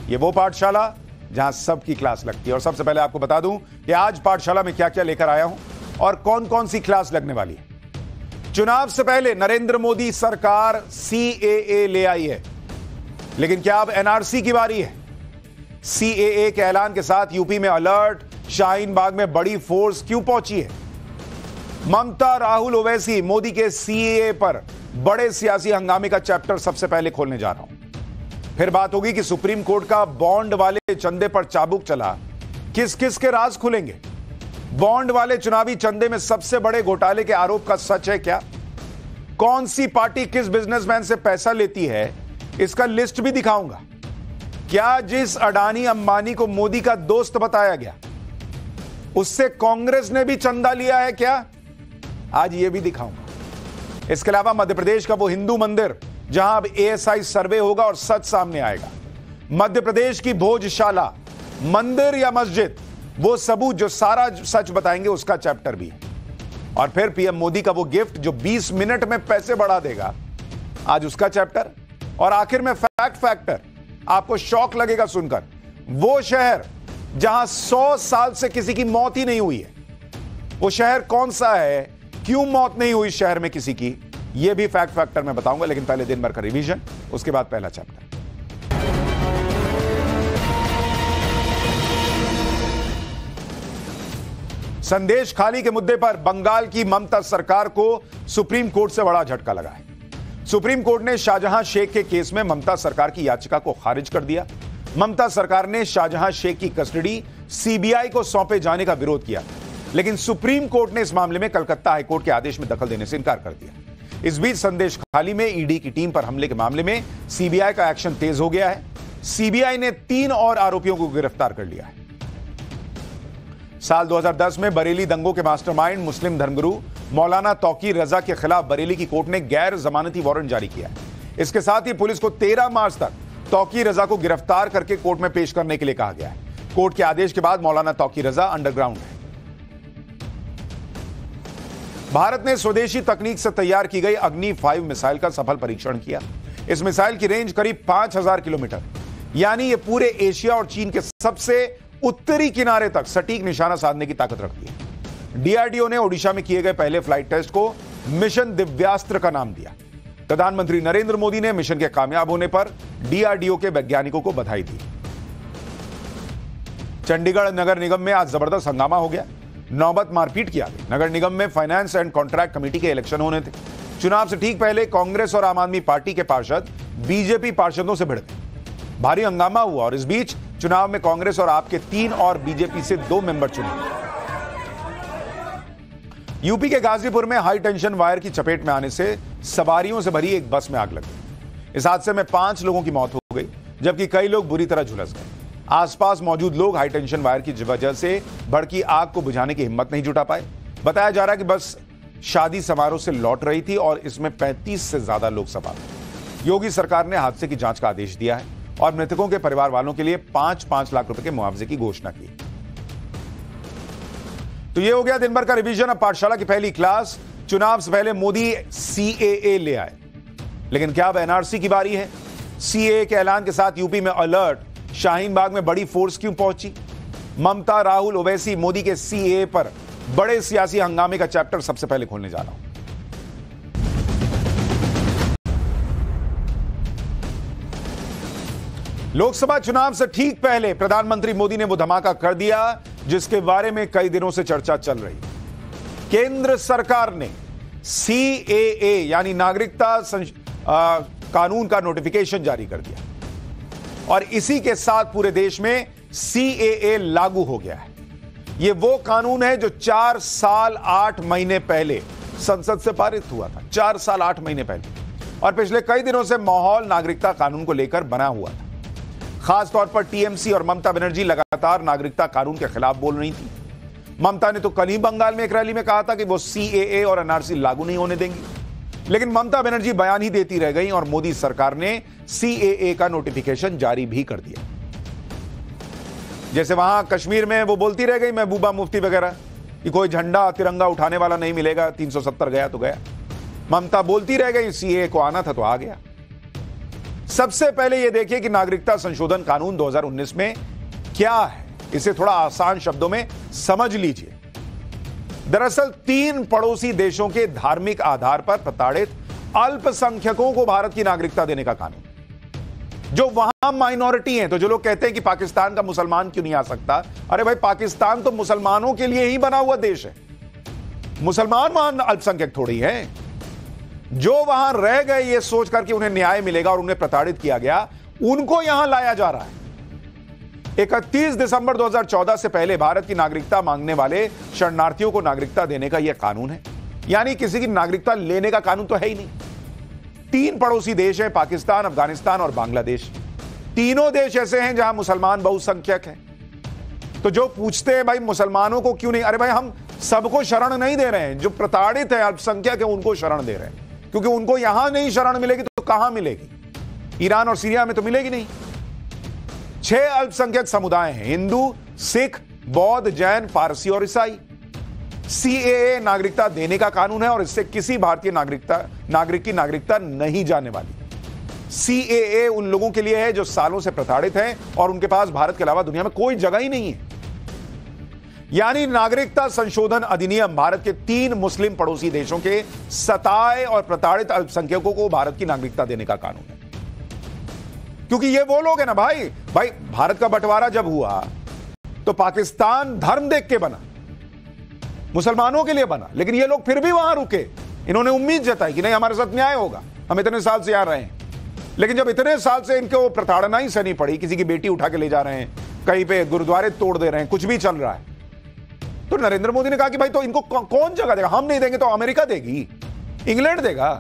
ये वो पाठशाला जहां सबकी क्लास लगती है। और सबसे पहले आपको बता दूं कि आज पाठशाला में क्या क्या लेकर आया हूं और कौन कौन सी क्लास लगने वाली है। चुनाव से पहले नरेंद्र मोदी सरकार सीएए ले आई है, लेकिन क्या अब एनआरसी की बारी है? सीएए के ऐलान के साथ यूपी में अलर्ट, शाहीन बाग में बड़ी फोर्स क्यों पहुंची है? ममता, राहुल, ओवैसी मोदी के सीएए पर बड़े सियासी हंगामे का चैप्टर सबसे पहले खोलने जा रहा हूं। फिर बात होगी कि सुप्रीम कोर्ट का बॉन्ड वाले चंदे पर चाबुक चला, किस किस के राज खुलेंगे? बॉन्ड वाले चुनावी चंदे में सबसे बड़े घोटाले के आरोप का सच है क्या? कौन सी पार्टी किस बिजनेसमैन से पैसा लेती है, इसका लिस्ट भी दिखाऊंगा। क्या जिस अडानी अंबानी को मोदी का दोस्त बताया गया, उससे कांग्रेस ने भी चंदा लिया है क्या? आज यह भी दिखाऊंगा। इसके अलावा मध्य प्रदेश का वो हिंदू मंदिर जहां अब एएसआई सर्वे होगा और सच सामने आएगा। मध्य प्रदेश की भोजशाला, मंदिर या मस्जिद, वो सबूत जो सारा सच बताएंगे, उसका चैप्टर भी है। और फिर पीएम मोदी का वो गिफ्ट जो 20 मिनट में पैसे बढ़ा देगा, आज उसका चैप्टर। और आखिर में फैक्ट फैक्टर, आपको शौक लगेगा सुनकर, वो शहर जहां 100 साल से किसी की मौत ही नहीं हुई है, वो शहर कौन सा है, क्यों मौत नहीं हुई शहर में किसी की, यह भी फैक्ट फैक्टर में बताऊंगा। लेकिन पहले दिन भर का रिवीजन, उसके बाद पहला चैप्टर। संदेश खाली के मुद्दे पर बंगाल की ममता सरकार को सुप्रीम कोर्ट से बड़ा झटका लगा है। सुप्रीम कोर्ट ने शाहजहां शेख के केस में ममता सरकार की याचिका को खारिज कर दिया। ममता सरकार ने शाहजहां शेख की कस्टडी सीबीआई को सौंपे जाने का विरोध किया, लेकिन सुप्रीम कोर्ट ने इस मामले में कलकत्ता हाईकोर्ट के आदेश में दखल देने से इनकार कर दिया। इस बीच संदेश खाली में ईडी की टीम पर हमले के मामले में सीबीआई का एक्शन तेज हो गया है। सीबीआई ने 3 और आरोपियों को गिरफ्तार कर लिया है। साल 2010 में बरेली दंगों के मास्टरमाइंड मुस्लिम धर्मगुरु मौलाना तौकीर रजा के खिलाफ बरेली की कोर्ट ने गैर जमानती वारंट जारी किया है। इसके साथ ही पुलिस को 13 मार्च तक तौकीर रजा को गिरफ्तार करके कोर्ट में पेश करने के लिए कहा गया है। कोर्ट के आदेश के बाद मौलाना तौकीर रजा अंडरग्राउंड है। भारत ने स्वदेशी तकनीक से तैयार की गई अग्नि 5 मिसाइल का सफल परीक्षण किया। इस मिसाइल की रेंज करीब 5000 किलोमीटर, यानी यह पूरे एशिया और चीन के सबसे उत्तरी किनारे तक सटीक निशाना साधने की ताकत रखती है। डीआरडीओ ने ओडिशा में किए गए पहले फ्लाइट टेस्ट को मिशन दिव्यास्त्र का नाम दिया। प्रधानमंत्री नरेंद्र मोदी ने मिशन के कामयाब होने पर डीआरडीओ के वैज्ञानिकों को बधाई दी। चंडीगढ़ नगर निगम में आज जबरदस्त हंगामा हो गया, नौबत मारपीट की आ गई। नगर निगम में फाइनेंस एंड कॉन्ट्रैक्ट कमेटी के इलेक्शन होने थे। चुनाव से ठीक पहले कांग्रेस और आम आदमी पार्टी के पार्षद बीजेपी पार्षदों से भिड़ गए। भारी हंगामा हुआ और इस बीच चुनाव में कांग्रेस और आप के 3 और बीजेपी से 2 मेंबर चुने। यूपी के गाजीपुर में हाई टेंशन वायर की चपेट में आने से सवारियों से भरी एक बस में आग लग गई। इस हादसे में 5 लोगों की मौत हो गई, जबकि कई लोग बुरी तरह झुलस गए। आसपास मौजूद लोग हाई टेंशन वायर की वजह से भड़की आग को बुझाने की हिम्मत नहीं जुटा पाए। बताया जा रहा है कि बस शादी समारोह से लौट रही थी और इसमें 35 से ज्यादा लोग सवार थे। योगी सरकार ने हादसे की जांच का आदेश दिया है और मृतकों के परिवार वालों के लिए 5-5 लाख रुपए के मुआवजे की घोषणा की। तो यह हो गया दिन भर का रिवीजन। अब पाठशाला की पहली क्लास। चुनाव से पहले मोदी सीएए ले आए, लेकिन क्या अब एनआरसी की बारी है? सीएए के ऐलान के साथ यूपी में अलर्ट, शाहीन बाग में बड़ी फोर्स क्यों पहुंची? ममता, राहुल, ओवैसी मोदी के सीएए पर बड़े सियासी हंगामे का चैप्टर सबसे पहले खोलने जा रहा हूं। लोकसभा चुनाव से ठीक पहले प्रधानमंत्री मोदी ने वो धमाका कर दिया जिसके बारे में कई दिनों से चर्चा चल रही। केंद्र सरकार ने सीएए यानी नागरिकता कानून का नोटिफिकेशन जारी कर दिया और इसी के साथ पूरे देश में सीएए लागू हो गया है। यह वो कानून है जो 4 साल 8 महीने पहले संसद से पारित हुआ था। 4 साल 8 महीने पहले, और पिछले कई दिनों से माहौल नागरिकता कानून को लेकर बना हुआ था। खासतौर पर टीएमसी और ममता बनर्जी लगातार नागरिकता कानून के खिलाफ बोल रही थी। ममता ने तो कल ही बंगाल में एक रैली में कहा था कि वो सीएए और एनआरसी लागू नहीं होने देंगी, लेकिन ममता बनर्जी बयान ही देती रह गई और मोदी सरकार ने सीएए का नोटिफिकेशन जारी भी कर दिया। जैसे वहां कश्मीर में वो बोलती रह गई महबूबा मुफ्ती वगैरह कि कोई झंडा तिरंगा उठाने वाला नहीं मिलेगा, 370 गया तो गया। ममता बोलती रह गई सीएए को आना था तो आ गया। सबसे पहले यह देखिए कि नागरिकता संशोधन कानून 2019 में क्या है, इसे थोड़ा आसान शब्दों में समझ लीजिए। दरअसल 3 पड़ोसी देशों के धार्मिक आधार पर प्रताड़ित अल्पसंख्यकों को भारत की नागरिकता देने का कानून, जो वहां माइनॉरिटी हैं। तो जो लोग कहते हैं कि पाकिस्तान का मुसलमान क्यों नहीं आ सकता, अरे भाई पाकिस्तान तो मुसलमानों के लिए ही बना हुआ देश है, मुसलमान वहां अल्पसंख्यक थोड़ी हैं। जो वहां रह गए ये सोच करके उन्हें न्याय मिलेगा और उन्हें प्रताड़ित किया गया, उनको यहां लाया जा रहा है। 31 दिसंबर 2014 से पहले भारत की नागरिकता मांगने वाले शरणार्थियों को नागरिकता देने का यह कानून है। यानी किसी की नागरिकता लेने का कानून तो है ही नहीं। 3 पड़ोसी देश हैं, पाकिस्तान, अफगानिस्तान और बांग्लादेश। तीनों देश ऐसे हैं जहां मुसलमान बहुसंख्यक हैं। तो जो पूछते हैं भाई मुसलमानों को क्यों नहीं, अरे भाई हम सबको शरण नहीं दे रहे हैं, जो प्रताड़ित है अल्पसंख्यक है उनको शरण दे रहे हैं, क्योंकि उनको यहां नहीं शरण मिलेगी तो कहां मिलेगी? ईरान और सीरिया में तो मिलेगी नहीं। 6 अल्पसंख्यक समुदाय हैं, हिंदू, सिख, बौद्ध, जैन, पारसी और ईसाई। सीएए नागरिकता देने का कानून है और इससे किसी भारतीय नागरिक की नागरिकता नहीं जाने वाली। सीएए उन लोगों के लिए है जो सालों से प्रताड़ित हैं और उनके पास भारत के अलावा दुनिया में कोई जगह ही नहीं है। यानी नागरिकता संशोधन अधिनियम भारत के 3 मुस्लिम पड़ोसी देशों के सताए और प्रताड़ित अल्पसंख्यकों को भारत की नागरिकता देने का कानून है। क्योंकि ये वो लोग हैं ना भाई भारत का बंटवारा जब हुआ तो पाकिस्तान धर्म देख के बना, मुसलमानों के लिए बना, लेकिन ये लोग फिर भी वहां रुके। इन्होंने उम्मीद जताई कि नहीं हमारे साथ न्याय होगा, हम इतने साल से आ रहे हैं। लेकिन जब इतने साल से इनको प्रताड़ना ही सहनी पड़ी, किसी की बेटी उठा के ले जा रहे हैं, कहीं पे गुरुद्वारे तोड़ दे रहे हैं, कुछ भी चल रहा है, तो नरेंद्र मोदी ने कहा कि भाई तो इनको कौन जगह देगा? हम नहीं देंगे तो अमेरिका देगी, इंग्लैंड देगा।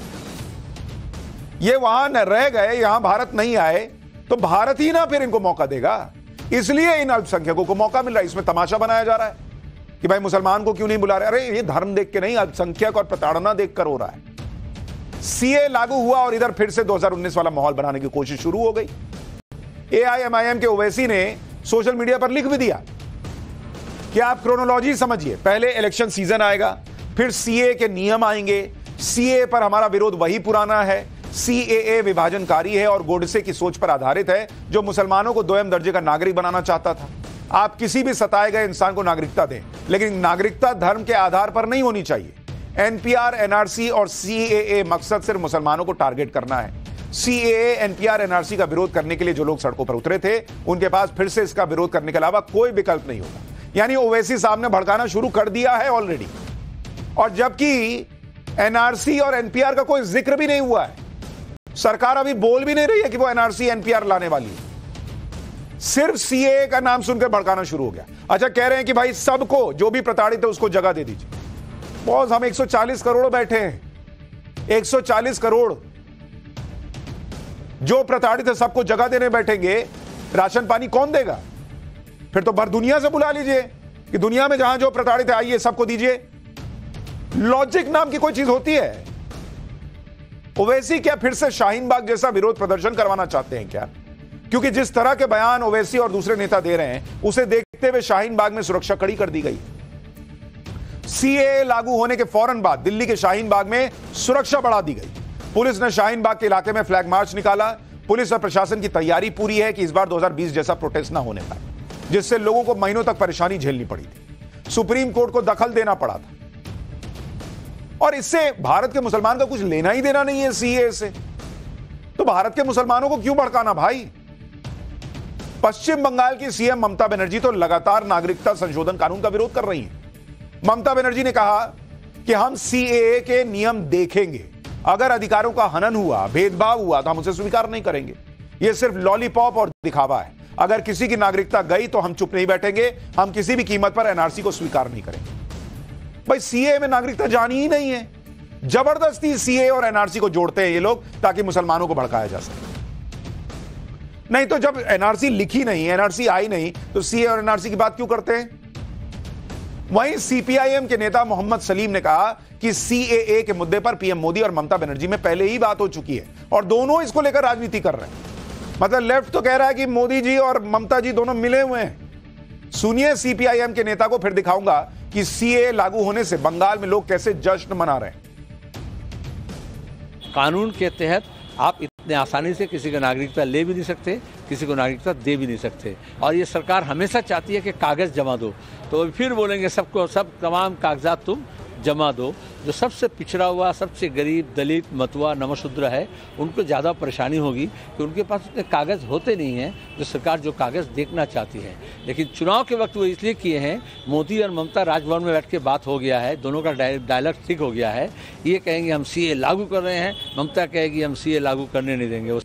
ये वहां न रह गए, यहां भारत नहीं आए, तो भारत ही ना फिर इनको मौका देगा। इसलिए इन अल्पसंख्यकों को मौका मिल रहा है। इसमें तमाशा बनाया जा रहा है कि भाई मुसलमान को क्यों नहीं बुला रहे। अरे ये धर्म देख के नहीं, अल्पसंख्यक और प्रताड़ना देखकर हो रहा है। सीए लागू हुआ और इधर फिर से 2019 वाला माहौल बनाने की कोशिश शुरू हो गई। एआईएमआईएम के ओवैसी ने सोशल मीडिया पर लिख भी दिया कि आप क्रोनोलॉजी समझिए, पहले इलेक्शन सीजन आएगा, फिर सीए के नियम आएंगे, सीए पर हमारा विरोध वही पुराना है, सीएए विभाजनकारी है और गोडसे की सोच पर आधारित है जो मुसलमानों को 2म दर्जे का नागरिक बनाना चाहता था। आप किसी भी सताए गए इंसान को नागरिकता दें, लेकिन नागरिकता धर्म के आधार पर नहीं होनी चाहिए। एनपीआर, एनआरसी और सीएए मकसद सिर्फ मुसलमानों को टारगेट करना है। सीएए, एनपीआर, एनआरसी का विरोध करने के लिए जो लोग सड़कों पर उतरे थे, उनके पास फिर से इसका विरोध करने के अलावा कोई विकल्प नहीं होगा। यानी ओवैसी साहब ने भड़काना शुरू कर दिया है ऑलरेडी, और जबकि एनआरसी और एनपीआर का कोई जिक्र भी नहीं हुआ है। सरकार अभी बोल भी नहीं रही है कि वो एनआरसी एनपीआर लाने वाली है, सिर्फ सीएए का नाम सुनकर भड़काना शुरू हो गया। अच्छा, कह रहे हैं कि भाई सबको, जो भी प्रताड़ित है उसको जगह दे दीजिए। बॉस, हम 140 करोड़ बैठे हैं, 140 करोड़ जो प्रताड़ित है सबको जगह देने बैठेंगे, राशन पानी कौन देगा? फिर तो भर दुनिया से बुला लीजिए कि दुनिया में जहां जो प्रताड़ित है आइए सबको दीजिए। लॉजिक नाम की कोई चीज होती है? ओवैसी क्या फिर से शाहीन बाग जैसा विरोध प्रदर्शन करवाना चाहते हैं क्या? क्योंकि जिस तरह के बयान ओवैसी और दूसरे नेता दे रहे हैं, उसे देखते हुए शाहीन बाग में सुरक्षा कड़ी कर दी गई। सीएए लागू होने के फौरन बाद दिल्ली के शाहीन बाग में सुरक्षा बढ़ा दी गई। पुलिस ने शाहीन बाग के इलाके में फ्लैग मार्च निकाला। पुलिस और प्रशासन की तैयारी पूरी है कि इस बार 2020 जैसा प्रोटेस्ट ना होने पाए, जिससे लोगों को महीनों तक परेशानी झेलनी पड़ी थी। सुप्रीम कोर्ट को दखल देना पड़ा था, और इससे भारत के मुसलमान का कुछ लेना ही देना नहीं है सीएए से। तो भारत के मुसलमानों को क्यों भड़काना भाई? पश्चिम बंगाल की सीएम ममता बनर्जी तो लगातार नागरिकता संशोधन कानून का विरोध कर रही हैं। ममता बनर्जी ने कहा कि हम सीएए के नियम देखेंगे, अगर अधिकारों का हनन हुआ, भेदभाव हुआ तो हम उसे स्वीकार नहीं करेंगे। यह सिर्फ लॉलीपॉप और दिखावा है। अगर किसी की नागरिकता गई तो हम चुप नहीं बैठेंगे, हम किसी भी कीमत पर एनआरसी को स्वीकार नहीं करेंगे। भाई सीएए में नागरिकता जानी ही नहीं है, जबरदस्ती सीएए और एनआरसी को जोड़ते हैं ये लोग ताकि मुसलमानों को भड़काया जा सके। नहीं तो जब एनआरसी लिखी नहीं, एनआरसी आई नहीं, तो सीएए और एनआरसी की बात क्यों करते हैं? वहीं सीपीआईएम के नेता मोहम्मद सलीम ने कहा कि सीएए के मुद्दे पर पीएम मोदी और ममता बनर्जी में पहले ही बात हो चुकी है और दोनों इसको लेकर राजनीति कर रहे हैं। मतलब लेफ्ट तो कह रहा है कि मोदी जी और ममता जी दोनों मिले हुए हैं। सुनिए सीपीआईएम के नेता को, फिर दिखाऊंगा कि सीएए लागू होने से बंगाल में लोग कैसे जश्न मना रहे हैं। कानून के तहत आप इतने आसानी से किसी को नागरिकता ले भी नहीं सकते, किसी को नागरिकता दे भी नहीं सकते। और ये सरकार हमेशा चाहती है कि कागज़ जमा दो, तो फिर बोलेंगे सबको सब तमाम कागजात तुम जमा दो। जो सबसे पिछड़ा हुआ, सबसे गरीब, दलित, मतुआ, नमशूद्र है, उनको ज़्यादा परेशानी होगी कि उनके पास उतने कागज़ होते नहीं हैं जो सरकार जो कागज़ देखना चाहती है। लेकिन चुनाव के वक्त वो इसलिए किए हैं, मोदी और ममता राजभवन में बैठ के बात हो गया है, दोनों का डायलॉग ठीक हो गया है। ये कहेंगे हम सीए लागू कर रहे हैं, ममता कहेगी हम सीए लागू करने नहीं देंगे।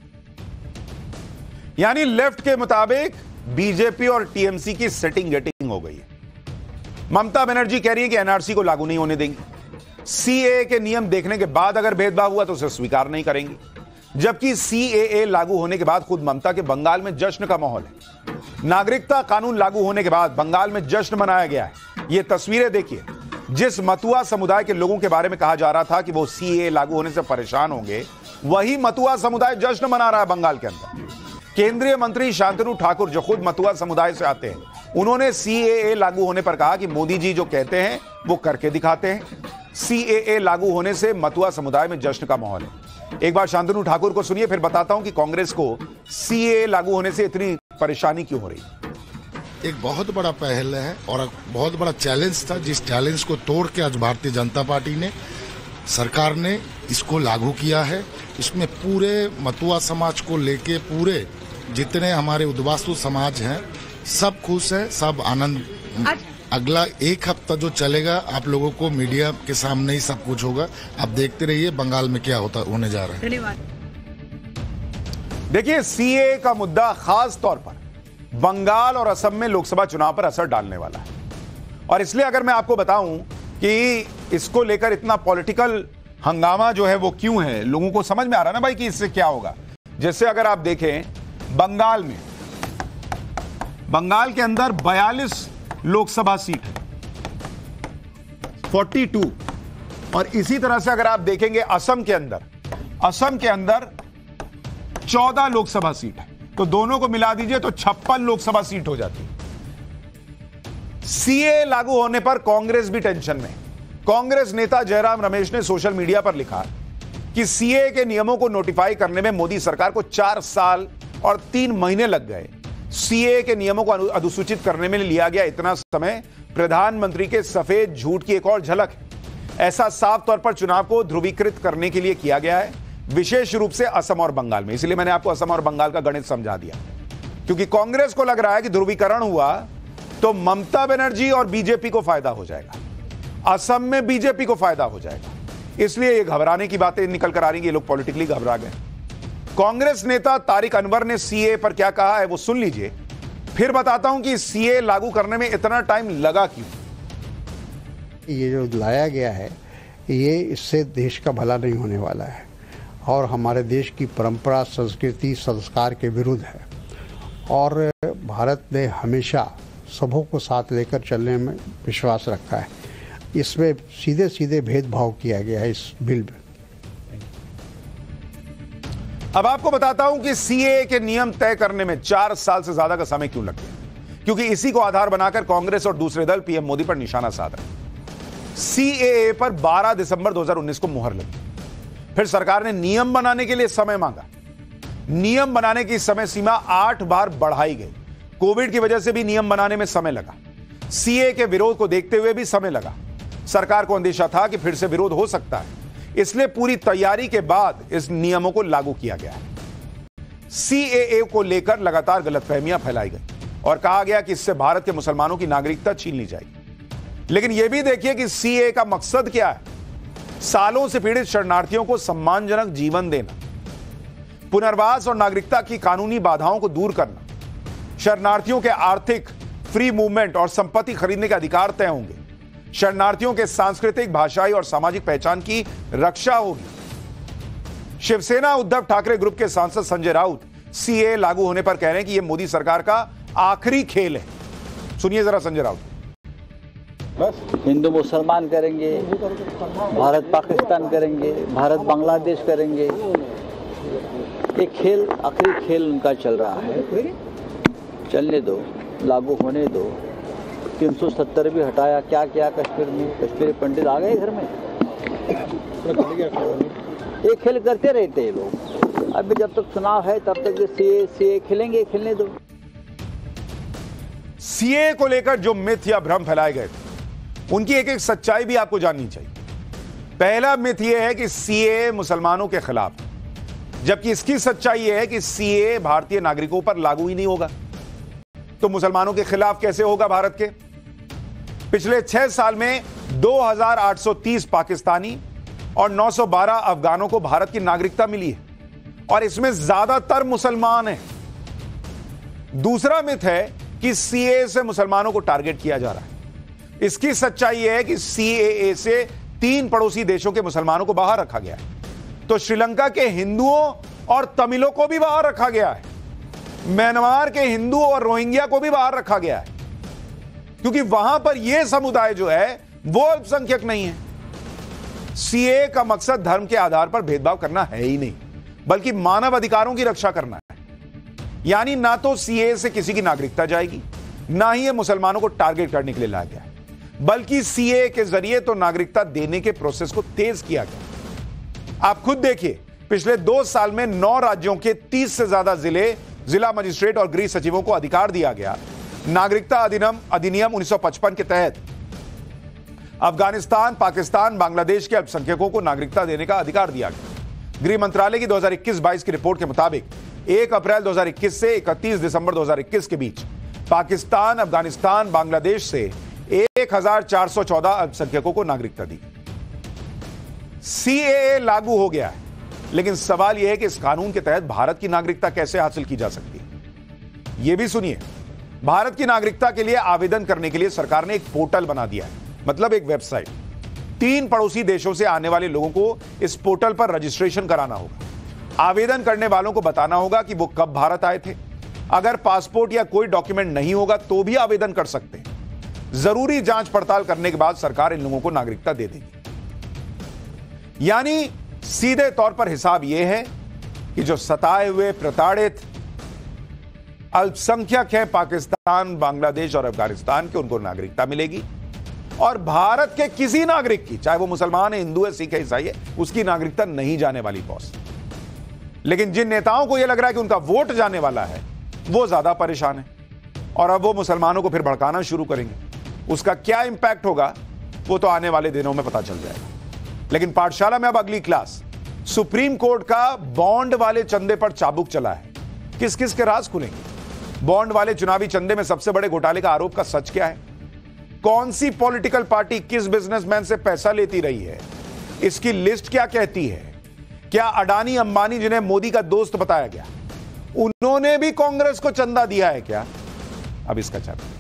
यानी लेफ्ट के मुताबिक बीजेपी और टीएमसी की सेटिंग गेटिंग हो गई है। ममता बनर्जी कह रही है कि एनआरसी को लागू नहीं होने देंगे, सीएए के नियम देखने के बाद अगर भेदभाव हुआ तो उसे स्वीकार नहीं करेंगी। जबकि सीएए लागू होने के बाद खुद ममता के बंगाल में जश्न का माहौल है। नागरिकता कानून लागू होने के बाद बंगाल में जश्न मनाया गया है। ये तस्वीरें देखिए, जिस मतुआ समुदाय के लोगों के बारे में कहा जा रहा था कि वो सीएए लागू होने से परेशान होंगे, वही मतुआ समुदाय जश्न मना रहा है बंगाल के अंदर। केंद्रीय मंत्री शांतनु ठाकुर, जो खुद मतुआ समुदाय से आते हैं, उन्होंने सीएए लागू होने पर कहा कि मोदी जी जो कहते हैं वो करके दिखाते हैं। सीएए लागू होने से मतुआ समुदाय में जश्न का माहौल है। एक बार शांतनु ठाकुर को सुनिए, फिर बताता हूं कि कांग्रेस को सीएए लागू होने से इतनी परेशानी क्यों हो रही है। एक बहुत बड़ा पहल है और बहुत बड़ा चैलेंज था, जिस चैलेंज को तोड़ के आज भारतीय जनता पार्टी ने, सरकार ने इसको लागू किया है। इसमें पूरे मतुआ समाज को लेके पूरे जितने हमारे उद्वास्तु समाज हैं सब खुश है, सब आनंद। अगला एक हफ्ता जो चलेगा आप लोगों को मीडिया के सामने ही सब कुछ होगा। आप देखते रहिए बंगाल में क्या होने जा रहा है। धन्यवाद। देखिए, सीएए का मुद्दा खास तौर पर बंगाल और असम में लोकसभा चुनाव पर असर डालने वाला है। और इसलिए अगर मैं आपको बताऊं कि इसको लेकर इतना पॉलिटिकल हंगामा जो है वो क्यों है, लोगों को समझ में आ रहा है ना भाई कि इससे क्या होगा। जैसे अगर आप देखें बंगाल में, बंगाल के अंदर 42 लोकसभा सीट है, 42। और इसी तरह से अगर आप देखेंगे असम के अंदर 14 लोकसभा सीट है, तो दोनों को मिला दीजिए तो 56 लोकसभा सीट हो जाती है। सीए लागू होने पर कांग्रेस भी टेंशन में। कांग्रेस नेता जयराम रमेश ने सोशल मीडिया पर लिखा कि सीए के नियमों को नोटिफाई करने में मोदी सरकार को 4 साल और 3 महीने लग गए। सीए के नियमों को अधिसूचित करने में लिया गया इतना समय प्रधानमंत्री के सफेद झूठ की एक और झलक है। ऐसा साफ तौर पर चुनाव को ध्रुवीकृत करने के लिए किया गया है, विशेष रूप से असम और बंगाल में। इसलिए मैंने आपको असम और बंगाल का गणित समझा दिया, क्योंकि कांग्रेस को लग रहा है कि ध्रुवीकरण हुआ तो ममता बनर्जी और बीजेपी को फायदा हो जाएगा, असम में बीजेपी को फायदा हो जाएगा। इसलिए ये घबराने की बातें निकल कर आ रही है, ये लोग पॉलिटिकली घबरा गए। कांग्रेस नेता तारिक अनवर ने सीए पर क्या कहा है वो सुन लीजिए, फिर बताता हूं कि सीए लागू करने में इतना टाइम लगा क्यों। ये जो लाया गया है, ये इससे देश का भला नहीं होने वाला है और हमारे देश की परंपरा, संस्कृति, संस्कार के विरुद्ध है। और भारत ने हमेशा सबों को साथ लेकर चलने में विश्वास रखा है। इसमें सीधे सीधे भेदभाव किया गया है इस बिल में। अब आपको बताता हूं कि सीएए के नियम तय करने में 4 साल से ज्यादा का समय क्यों लग गया, क्योंकि इसी को आधार बनाकर कांग्रेस और दूसरे दल पीएम मोदी पर निशाना साध रहे। सीएए पर 12 दिसंबर 2019 को मुहर लगी। फिर सरकार ने नियम बनाने के लिए समय मांगा। नियम बनाने की समय सीमा 8 बार बढ़ाई गई। कोविड की वजह से भी नियम बनाने में समय लगा। सीएए के विरोध को देखते हुए भी समय लगा। सरकार को अंदेशा था कि फिर से विरोध हो सकता है, इसलिए पूरी तैयारी के बाद इस नियमों को लागू किया गया है। सीएए को लेकर लगातार गलतफहमियां फैलाई गई और कहा गया कि इससे भारत के मुसलमानों की नागरिकता छीन ली जाएगी। लेकिन यह भी देखिए कि सीएए का मकसद क्या है। सालों से पीड़ित शरणार्थियों को सम्मानजनक जीवन देना, पुनर्वास और नागरिकता की कानूनी बाधाओं को दूर करना, शरणार्थियों के आर्थिक फ्री मूवमेंट और संपत्ति खरीदने के अधिकार तय होंगे, शरणार्थियों के सांस्कृतिक, भाषाई और सामाजिक पहचान की रक्षा होगी। शिवसेना उद्धव ठाकरे ग्रुप के सांसद संजय राउत सीए लागू होने पर कह रहे हैं कि यह मोदी सरकार का आखिरी खेल है। सुनिए जरा संजय राउत। बस हिंदू मुसलमान करेंगे, भारत पाकिस्तान करेंगे, भारत बांग्लादेश करेंगे। एक खेल, आखिरी खेल उनका चल रहा है। चलने दो, लागू होने दो। 370 भी हटाया, क्या किया कश्मीर में? कश्मीरी पंडित आ गए घर में। ये खेल करते रहते हैं लोग। अभी जब तक चुनाव है तब तक सीए खेलने दो। सीए को लेकर जो मिथ या भ्रम फैलाए गए थे, उनकी एक एक सच्चाई भी आपको जाननी चाहिए। पहला मिथ यह है कि सीए मुसलमानों के खिलाफ, जबकि इसकी सच्चाई यह है कि सीए भारतीय नागरिकों पर लागू ही नहीं होगा। तो मुसलमानों के खिलाफ कैसे होगा भारत के? पिछले 6 साल में 2830 पाकिस्तानी और 912 अफगानों को भारत की नागरिकता मिली है और इसमें ज्यादातर मुसलमान हैं। दूसरा मिथ है कि सीए से मुसलमानों को टारगेट किया जा रहा है। इसकी सच्चाई यह है कि सीएए से 3 पड़ोसी देशों के मुसलमानों को बाहर रखा गया है। तो श्रीलंका के हिंदुओं और तमिलों को भी बाहर रखा गया है, म्यांमार के हिंदू और रोहिंग्या को भी बाहर रखा गया है, क्योंकि वहां पर यह समुदाय जो है वो अल्पसंख्यक नहीं है। सीए का मकसद धर्म के आधार पर भेदभाव करना है ही नहीं, बल्कि मानव अधिकारों की रक्षा करना है। यानी ना तो सीए से किसी की नागरिकता जाएगी, ना ही यह मुसलमानों को टारगेट करने के लिए लाया गया है, बल्कि सीए के जरिए तो नागरिकता देने के प्रोसेस को तेज किया गया। आप खुद देखिए, पिछले 2 साल में 9 राज्यों के 30 से ज्यादा जिला मजिस्ट्रेट और गृह सचिवों को अधिकार दिया गया नागरिकता अधिनियम 1955 के तहत अफगानिस्तान, पाकिस्तान, बांग्लादेश के अल्पसंख्यकों को नागरिकता देने का अधिकार दिया गया। गृह मंत्रालय की 2021-22 की रिपोर्ट के मुताबिक 1 अप्रैल 2021 से 31 दिसंबर 2021 के बीच पाकिस्तान, अफगानिस्तान, बांग्लादेश से 1414 अल्पसंख्यकों को नागरिकता दी। सीएए लागू हो गया है, लेकिन सवाल यह है कि इस कानून के तहत भारत की नागरिकता कैसे हासिल की जा सकती है। यह भी सुनिए, भारत की नागरिकता के लिए आवेदन करने के लिए सरकार ने एक पोर्टल बना दिया है, मतलब एक वेबसाइट। 3 पड़ोसी देशों से आने वाले लोगों को इस पोर्टल पर रजिस्ट्रेशन कराना होगा। आवेदन करने वालों को बताना होगा कि वो कब भारत आए थे। अगर पासपोर्ट या कोई डॉक्यूमेंट नहीं होगा तो भी आवेदन कर सकते हैं। जरूरी जांच पड़ताल करने के बाद सरकार इन लोगों को नागरिकता दे देगी। यानी सीधे तौर पर हिसाब यह है कि जो सताए हुए, प्रताड़ित अल्पसंख्यक है पाकिस्तान, बांग्लादेश और अफगानिस्तान के, उनको नागरिकता मिलेगी और भारत के किसी नागरिक की, चाहे वो मुसलमान है, हिंदू है, सिख है, ईसाई है, उसकी नागरिकता नहीं जाने वाली बॉस। लेकिन जिन नेताओं को यह लग रहा है कि उनका वोट जाने वाला है, वो ज्यादा परेशान है और अब वो मुसलमानों को फिर भड़काना शुरू करेंगे। उसका क्या इंपैक्ट होगा वो तो आने वाले दिनों में पता चल जाएगा। लेकिन पाठशाला में अब अगली क्लास, सुप्रीम कोर्ट का बॉन्ड वाले चंदे पर चाबुक चला है। किस किस के राज खुलेंगे? बॉन्ड वाले चुनावी चंदे में सबसे बड़े घोटाले का आरोप का सच क्या है? कौन सी पॉलिटिकल पार्टी किस बिजनेसमैन से पैसा लेती रही है, इसकी लिस्ट क्या कहती है? क्या अडानी अंबानी, जिन्हें मोदी का दोस्त बताया गया, उन्होंने भी कांग्रेस को चंदा दिया है क्या? अब इसका चर्चा।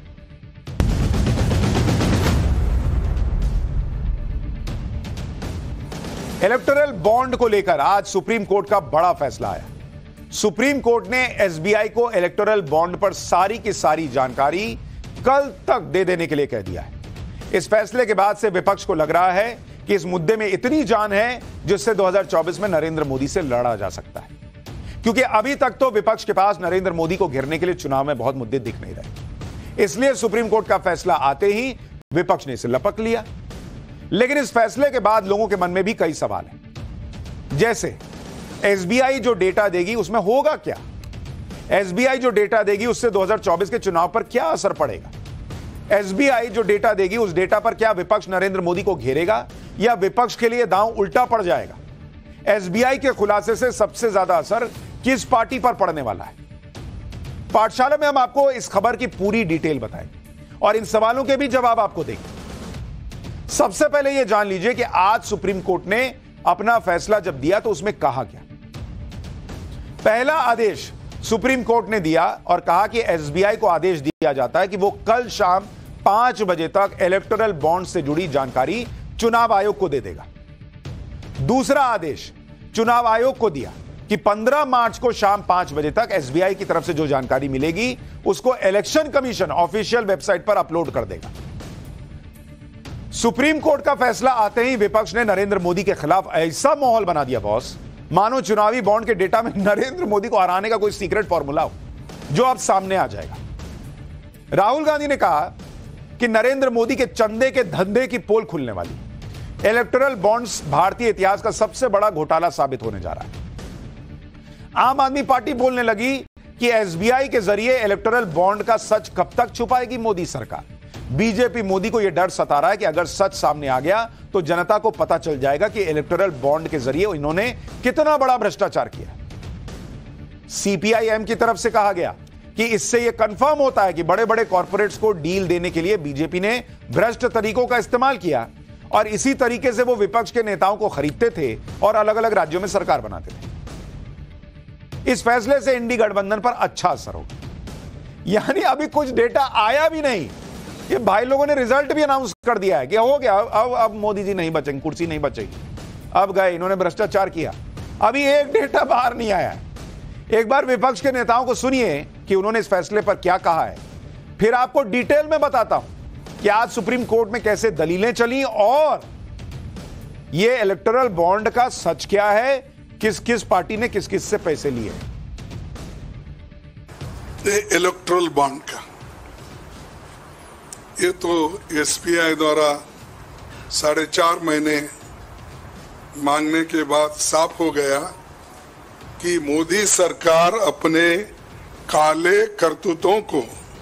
इलेक्टोरल बॉन्ड को लेकर आज सुप्रीम कोर्ट का बड़ा फैसला आया। सुप्रीम कोर्ट ने एसबीआई को इलेक्टोरल बॉन्ड पर सारी की सारी जानकारी कल तक दे देने के लिए कह दिया है। इस फैसले के बाद से विपक्ष को लग रहा है कि इस मुद्दे में इतनी जान है जिससे 2024 में नरेंद्र मोदी से लड़ा जा सकता है, क्योंकि अभी तक तो विपक्ष के पास नरेंद्र मोदी को घेरने के लिए चुनाव में बहुत मुद्दे दिख नहीं रहे। इसलिए सुप्रीम कोर्ट का फैसला आते ही विपक्ष ने इसे लपक लिया। लेकिन इस फैसले के बाद लोगों के मन में भी कई सवाल हैं, जैसे एसबीआई जो डेटा देगी उसमें होगा क्या? एसबीआई जो डेटा देगी उससे 2024 के चुनाव पर क्या असर पड़ेगा? एसबीआई जो डेटा देगी उस डेटा पर क्या विपक्ष नरेंद्र मोदी को घेरेगा या विपक्ष के लिए दांव उल्टा पड़ जाएगा? एसबीआई के खुलासे से सबसे ज्यादा असर किस पार्टी पर पड़ने वाला है? पाठशाला में हम आपको इस खबर की पूरी डिटेल बताएंगे और इन सवालों के भी जवाब आपको देंगे। सबसे पहले यह जान लीजिए कि आज सुप्रीम कोर्ट ने अपना फैसला जब दिया तो उसमें कहा क्या। पहला आदेश सुप्रीम कोर्ट ने दिया और कहा कि एसबीआई को आदेश दिया जाता है कि वो कल शाम 5 बजे तक इलेक्टोरल बॉन्ड से जुड़ी जानकारी चुनाव आयोग को दे देगा। दूसरा आदेश चुनाव आयोग को दिया कि 15 मार्च को शाम 5 बजे तक एसबीआई की तरफ से जो जानकारी मिलेगी उसको इलेक्शन कमीशन ऑफिशियल वेबसाइट पर अपलोड कर देगा। सुप्रीम कोर्ट का फैसला आते ही विपक्ष ने नरेंद्र मोदी के खिलाफ ऐसा माहौल बना दिया बॉस, मानो चुनावी बॉन्ड के डेटा में नरेंद्र मोदी को हराने का कोई सीक्रेट फॉर्मूला हो जो अब सामने आ जाएगा। राहुल गांधी ने कहा कि नरेंद्र मोदी के चंदे के धंधे की पोल खुलने वाली। इलेक्टोरल बॉन्ड्स भारतीय इतिहास का सबसे बड़ा घोटाला साबित होने जा रहा है। आम आदमी पार्टी बोलने लगी कि एसबीआई के जरिए इलेक्टोरल बॉन्ड का सच कब तक छुपाएगी मोदी सरकार। बीजेपी मोदी को यह डर सता रहा है कि अगर सच सामने आ गया तो जनता को पता चल जाएगा कि इलेक्टोरल बॉन्ड के जरिए इन्होंने कितना बड़ा भ्रष्टाचार किया। सीपीआईएम की तरफ से कहा गया कि इससे यह कंफर्म होता है कि बड़े बड़े कॉर्पोरेट्स को डील देने के लिए बीजेपी ने भ्रष्ट तरीकों का इस्तेमाल किया और इसी तरीके से वो विपक्ष के नेताओं को खरीदते थे और अलग अलग राज्यों में सरकार बनाते थे। इस फैसले से इंडी गठबंधन पर अच्छा असर होगा। यानी अभी कुछ डेटा आया भी नहीं, ये भाई लोगों ने रिजल्ट भी अनाउंस कर दिया है कि हो गया, अब मोदी जी नहीं बचेंगे, कुर्सी नहीं बचेगी, अब गए, इन्होंने भ्रष्टाचार किया। अभी एक डेटा बाहर नहीं आया है। एक बार विपक्ष के नेताओं को सुनिए कि उन्होंने इस फैसले पर क्या कहा है, फिर आपको डिटेल में बताता हूं कि आज सुप्रीम कोर्ट में कैसे दलीलें चली और यह इलेक्टोरल बॉन्ड का सच क्या है, किस किस पार्टी ने किस किस से पैसे लिए। इलेक्टोरल बॉन्ड का ये तो एसबीआई द्वारा 4.5 महीने मांगने के बाद साफ हो गया कि मोदी सरकार अपने काले करतूतों को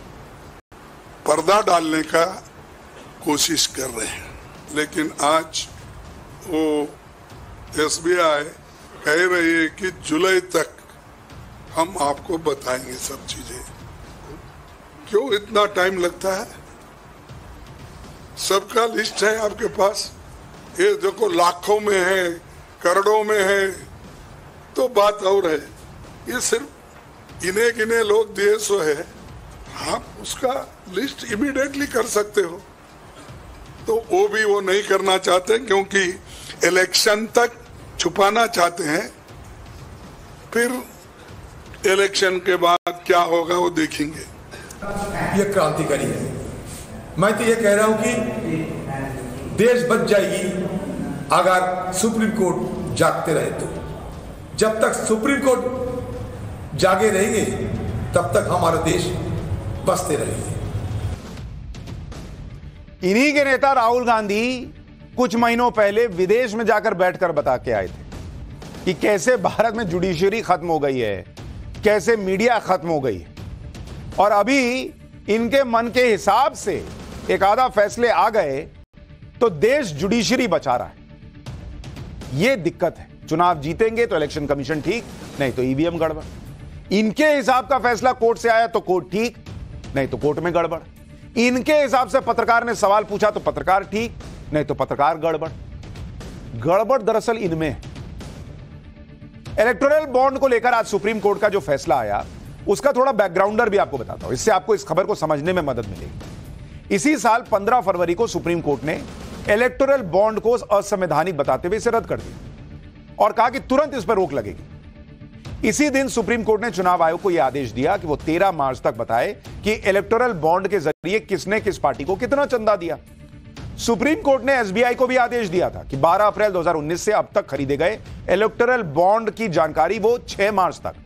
पर्दा डालने का कोशिश कर रहे हैं। लेकिन आज वो एसबीआई कह रही है कि जुलाई तक हम आपको बताएंगे सब चीजें। क्यों इतना टाइम लगता है? सबका लिस्ट है आपके पास, ये देखो लाखों में है, करोड़ों में है, तो बात और है। ये सिर्फ गिने गिने लोग दिए सो है, आप उसका लिस्ट इमीडिएटली कर सकते हो। तो वो भी वो नहीं करना चाहते क्योंकि इलेक्शन तक छुपाना चाहते हैं, फिर इलेक्शन के बाद क्या होगा वो देखेंगे। ये क्रांतिकारी है। मैं तो ये कह रहा हूं कि देश बच जाएगी अगर सुप्रीम कोर्ट जागते रहे तो। जब तक सुप्रीम कोर्ट जागे रहेंगे तब तक हमारा देश बसते रहेंगे। इन्हीं के नेता राहुल गांधी कुछ महीनों पहले विदेश में जाकर बैठकर बता के आए थे कि कैसे भारत में जुडिशरी खत्म हो गई है, कैसे मीडिया खत्म हो गई है। और अभी इनके मन के हिसाब से एक आधा फैसले आ गए तो देश जुडिशरी बचा रहा है। यह दिक्कत है। चुनाव जीतेंगे तो इलेक्शन कमीशन ठीक, नहीं तो ईवीएम गड़बड़। इनके हिसाब का फैसला कोर्ट से आया तो कोर्ट ठीक, नहीं तो कोर्ट में गड़बड़। इनके हिसाब से पत्रकार ने सवाल पूछा तो पत्रकार ठीक, नहीं तो पत्रकार गड़बड़। गड़बड़ दरअसल इनमें है। इलेक्टोरल बॉन्ड को लेकर आज सुप्रीम कोर्ट का जो फैसला आया उसका थोड़ा बैकग्राउंडर भी आपको बताता हूं, इससे आपको इस खबर को समझने में मदद मिलेगी। इसी साल 15 फरवरी को सुप्रीम कोर्ट ने इलेक्टोरल बॉन्ड को असंवैधानिक बताते हुए इसे रद्द कर दिया और कहा कि तुरंत इस पर रोक लगेगी। इसी दिन सुप्रीम कोर्ट ने चुनाव आयोग को यह आदेश दिया कि वो 13 मार्च तक बताए कि इलेक्टोरल बॉन्ड के जरिए किसने किस पार्टी को कितना चंदा दिया। सुप्रीम कोर्ट ने एसबीआई को भी आदेश दिया था कि 12 अप्रैल 2019 से अब तक खरीदे गए इलेक्टोरल बॉन्ड की जानकारी वो 6 मार्च तक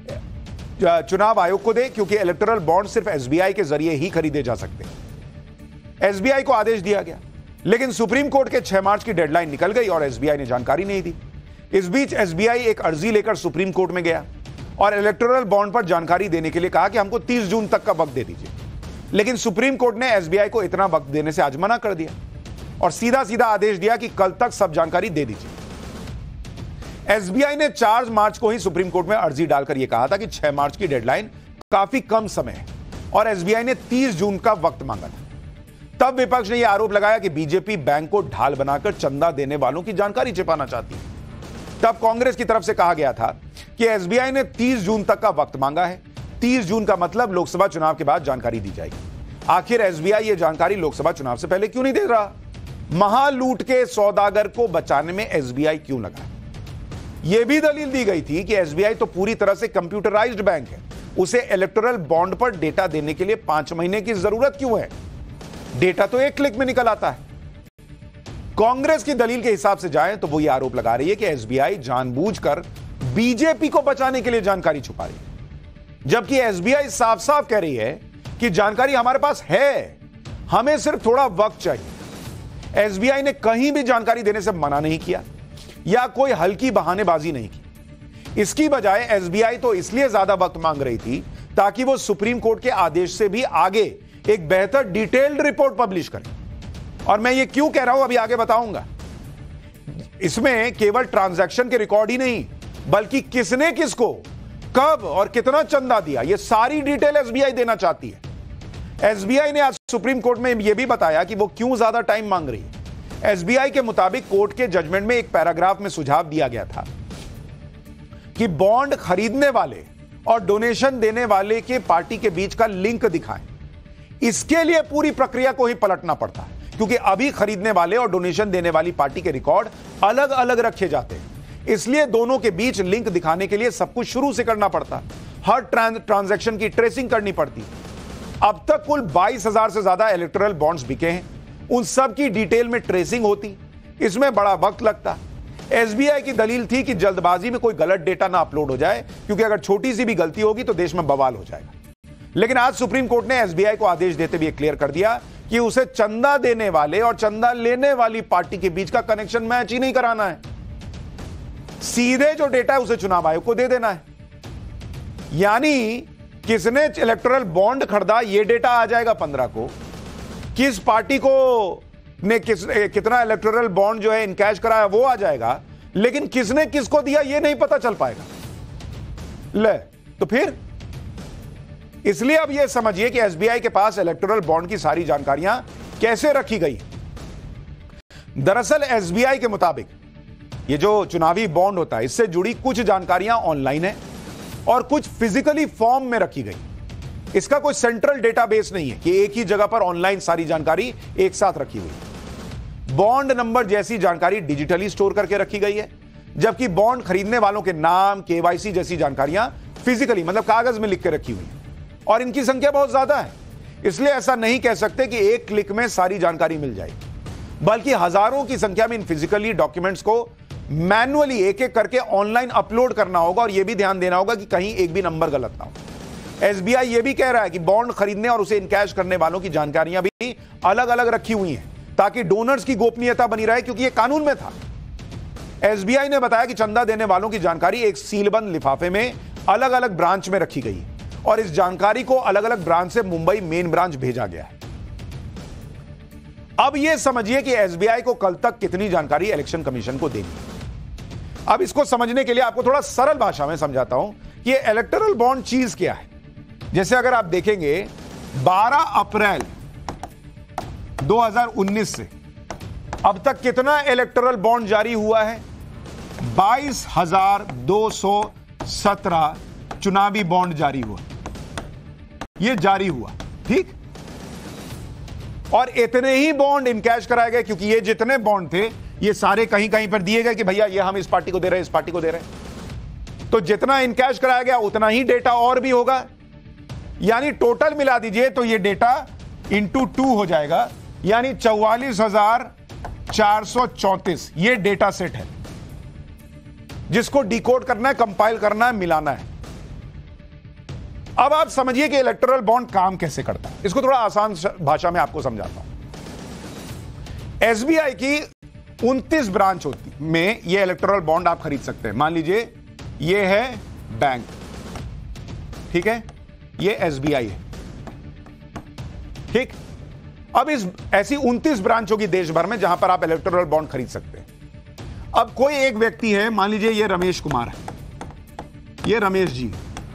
चुनाव आयोग को दे, क्योंकि इलेक्टोरल बॉन्ड सिर्फ एसबीआई के जरिए ही खरीदे जा सकते हैं। एसबीआई को आदेश दिया गया, लेकिन सुप्रीम कोर्ट के 6 मार्च की डेडलाइन निकल गई और एसबीआई ने जानकारी नहीं दी। इस बीच एसबीआई एक अर्जी लेकर सुप्रीम कोर्ट में गया और इलेक्टोरल बॉन्ड पर जानकारी देने के लिए कहा कि हमको 30 जून तक का वक्त दे दीजिए। लेकिन सुप्रीम कोर्ट ने एसबीआई को इतना वक्त देने से आज मना कर दिया और सीधा सीधा आदेश दिया कि कल तक सब जानकारी दे दीजिए। एसबीआई ने 4 मार्च को ही सुप्रीम कोर्ट में अर्जी डालकर यह कहा था कि 6 मार्च की डेडलाइन काफी कम समय है और एसबीआई ने 30 जून का वक्त मांगा था। तब विपक्ष ने यह आरोप लगाया कि बीजेपी बैंक को ढाल बनाकर चंदा देने वालों की जानकारी छिपाना चाहती है। तब कांग्रेस की तरफ से कहा गया था कि एसबीआई ने 30 जून तक का वक्त मांगा है। 30 जून का मतलब लोकसभा चुनाव के बाद जानकारी दी जाएगी। आखिर एसबीआई यह जानकारी लोकसभा चुनाव से पहले क्यों नहीं दे रहा? महालूट के सौदागर को बचाने में एसबीआई क्यों लगा? यह भी दलील दी गई थी कि एसबीआई तो पूरी तरह से कंप्यूटराइज्ड बैंक है, उसे इलेक्टोरल बॉन्ड पर डेटा देने के लिए 5 महीने की जरूरत क्यों है? डेटा तो एक क्लिक में निकल आता है। कांग्रेस की दलील के हिसाब से जाएं तो वो ये आरोप लगा रही है कि एसबीआई जानबूझकर बीजेपी को बचाने के लिए जानकारी छुपा रही है, जबकि एसबीआई साफ साफ कह रही है कि जानकारी हमारे पास है, हमें सिर्फ थोड़ा वक्त चाहिए। एसबीआई ने कहीं भी जानकारी देने से मना नहीं किया या कोई हल्की बहानेबाजी नहीं की। इसकी बजाय एसबीआई तो इसलिए ज्यादा वक्त मांग रही थी ताकि वो सुप्रीम कोर्ट के आदेश से भी आगे एक बेहतर डिटेल्ड रिपोर्ट पब्लिश करे। और मैं ये क्यों कह रहा हूं अभी आगे बताऊंगा। इसमें केवल ट्रांजैक्शन के रिकॉर्ड ही नहीं, बल्कि किसने किसको कब और कितना चंदा दिया, यह सारी डिटेल एसबीआई देना चाहती है। एसबीआई ने आज सुप्रीम कोर्ट में यह भी बताया कि वो क्यों ज्यादा टाइम मांग रही है। एसबीआई के मुताबिक कोर्ट के जजमेंट में एक पैराग्राफ में सुझाव दिया गया था कि बॉन्ड खरीदने वाले और डोनेशन देने वाले के पार्टी के बीच का लिंक दिखाएं। इसके लिए पूरी प्रक्रिया को ही पलटना पड़ता है, क्योंकि अभी खरीदने वाले और डोनेशन देने वाली पार्टी के रिकॉर्ड अलग अलग रखे जाते हैं। इसलिए दोनों के बीच लिंक दिखाने के लिए सब कुछ शुरू से करना पड़ता है। हर ट्रांजैक्शन की ट्रेसिंग करनी पड़ती है। अब तक कुल 22,000 से ज्यादा इलेक्टोरल बॉन्ड्स बिके हैं। उन सब की डिटेल में ट्रेसिंग होती, इसमें बड़ा वक्त लगता। एसबीआई की दलील थी कि जल्दबाजी में कोई गलत डेटा ना अपलोड हो जाए, क्योंकि अगर छोटी सी भी गलती होगी तो देश में बवाल हो जाएगा। लेकिन आज सुप्रीम कोर्ट ने एसबीआई को आदेश देते हुए क्लियर कर दिया कि उसे चंदा देने वाले और चंदा लेने वाली पार्टी के बीच का कनेक्शन मैच ही नहीं कराना है। सीधे जो डेटा है उसे चुनाव आयोग को दे देना है। यानी किसने इलेक्टोरल बॉन्ड खरीदा यह डेटा आ जाएगा 15 को, किस पार्टी को ने कितना इलेक्टोरल बॉन्ड जो है इनकैश कराया वो आ जाएगा, लेकिन किसने किसको दिया यह नहीं पता चल पाएगा। ले तो फिर इसलिए अब यह समझिए कि एसबीआई के पास इलेक्टोरल बॉन्ड की सारी जानकारियां कैसे रखी गई। दरअसल एसबीआई के मुताबिक ये जो चुनावी बॉन्ड होता है इससे जुड़ी कुछ जानकारियां ऑनलाइन है और कुछ फिजिकली फॉर्म में रखी गई। इसका कोई सेंट्रल डेटाबेस नहीं है कि एक ही जगह पर ऑनलाइन सारी जानकारी एक साथ रखी हुई है। बॉन्ड नंबर जैसी जानकारी डिजिटली स्टोर करके रखी गई है, जबकि बॉन्ड खरीदने वालों के नाम, केवाईसी जैसी जानकारियां फिजिकली मतलब कागज में लिख के रखी हुई है। और इनकी संख्या बहुत ज्यादा है, इसलिए ऐसा नहीं कह सकते कि एक क्लिक में सारी जानकारी मिल जाएगी, बल्कि हजारों की संख्या में इन फिजिकली डॉक्यूमेंट्स को मैन्युअली एक एक करके ऑनलाइन अपलोड करना होगा। और यह भी ध्यान देना होगा कि कहीं एक भी नंबर गलत ना हो। एसबीआई यह भी कह रहा है कि बॉन्ड खरीदने और उसे इनकैश करने वालों की जानकारियां भी अलग अलग रखी हुई हैं ताकि डोनर्स की गोपनीयता बनी रहे, क्योंकि यह कानून में था। एसबीआई ने बताया कि चंदा देने वालों की जानकारी एक सीलबंद लिफाफे में अलग अलग ब्रांच में रखी गई है और इस जानकारी को अलग अलग ब्रांच से मुंबई मेन ब्रांच भेजा गया है। अब यह समझिए कि एसबीआई को कल तक कितनी जानकारी इलेक्शन कमीशन को देनी है। अब इसको समझने के लिए आपको थोड़ा सरल भाषा में समझाता हूं कि ये इलेक्टोरल बॉन्ड चीज क्या है। जैसे अगर आप देखेंगे 12 अप्रैल 2019 से अब तक कितना इलेक्टोरल बॉन्ड जारी हुआ है? 22,217 चुनावी बॉन्ड जारी हुआ। यह जारी हुआ, ठीक। और इतने ही बॉन्ड इनकैश कराए गए, क्योंकि ये जितने बॉन्ड थे ये सारे कहीं कहीं पर दिए गए कि भैया ये हम इस पार्टी को दे रहे हैं, इस पार्टी को दे रहे हैं। तो जितना इनकैश कराया गया उतना ही डेटा और भी होगा, यानी टोटल मिला दीजिए तो ये डेटा इंटू 2 हो जाएगा, यानी 44,434 ये डेटा सेट है जिसको डिकोड करना है, कंपाइल करना है, मिलाना है। अब आप समझिए कि इलेक्टोरल बॉन्ड काम कैसे करता है। इसको थोड़ा आसान भाषा में आपको समझाता हूं। एसबीआई की 29 ब्रांच होती में ये इलेक्टोरल बॉन्ड आप खरीद सकते हैं। मान लीजिए ये है बैंक, ठीक है, ये एसबीआई है, ठीक। अब इस ऐसी 29 ब्रांच होगी देश भर में जहां पर आप इलेक्टोरल बॉन्ड खरीद सकते हैं। अब कोई एक व्यक्ति है, मान लीजिए ये रमेश कुमार है, ये रमेश जी,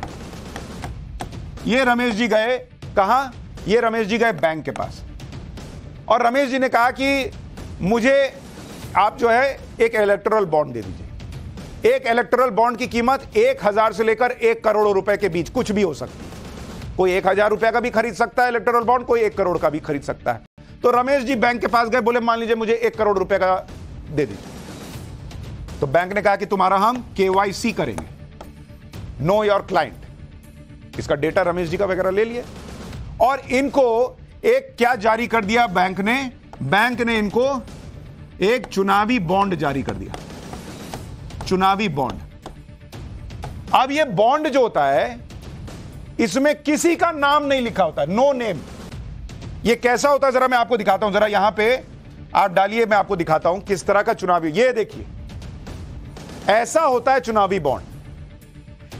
ये रमेश जी गए कहां? ये रमेश जी गए बैंक के पास और रमेश जी ने कहा कि मुझे आप जो है एक इलेक्टोरल बॉन्ड दे दीजिए। एक इलेक्टोरल बॉन्ड की कीमत 1,000 से लेकर 1 करोड़ रुपए के बीच कुछ भी हो सकती है। कोई 1,000 रुपए का भी खरीद सकता है इलेक्टोरल बॉन्ड, कोई 1 करोड़ का भी खरीद सकता है। तो रमेश जी बैंक के पास गए, बोले मान लीजिए मुझे 1 करोड़ रुपए का दे दीजिए। तो बैंक ने कहा कि तुम्हारा हम केवाईसी करेंगे, नो योर क्लाइंट। इसका डेटा रमेश जी का वगैरह ले लिए और इनको एक क्या जारी कर दिया बैंक ने? बैंक ने इनको एक चुनावी बॉन्ड जारी कर दिया, चुनावी बॉन्ड। अब ये बॉन्ड जो होता है इसमें किसी का नाम नहीं लिखा होता है, नो नेम। ये कैसा होता है जरा मैं आपको दिखाता हूं। जरा यहां पे आप डालिए, मैं आपको दिखाता हूं किस तरह का चुनावी। ये देखिए ऐसा होता है चुनावी बॉन्ड।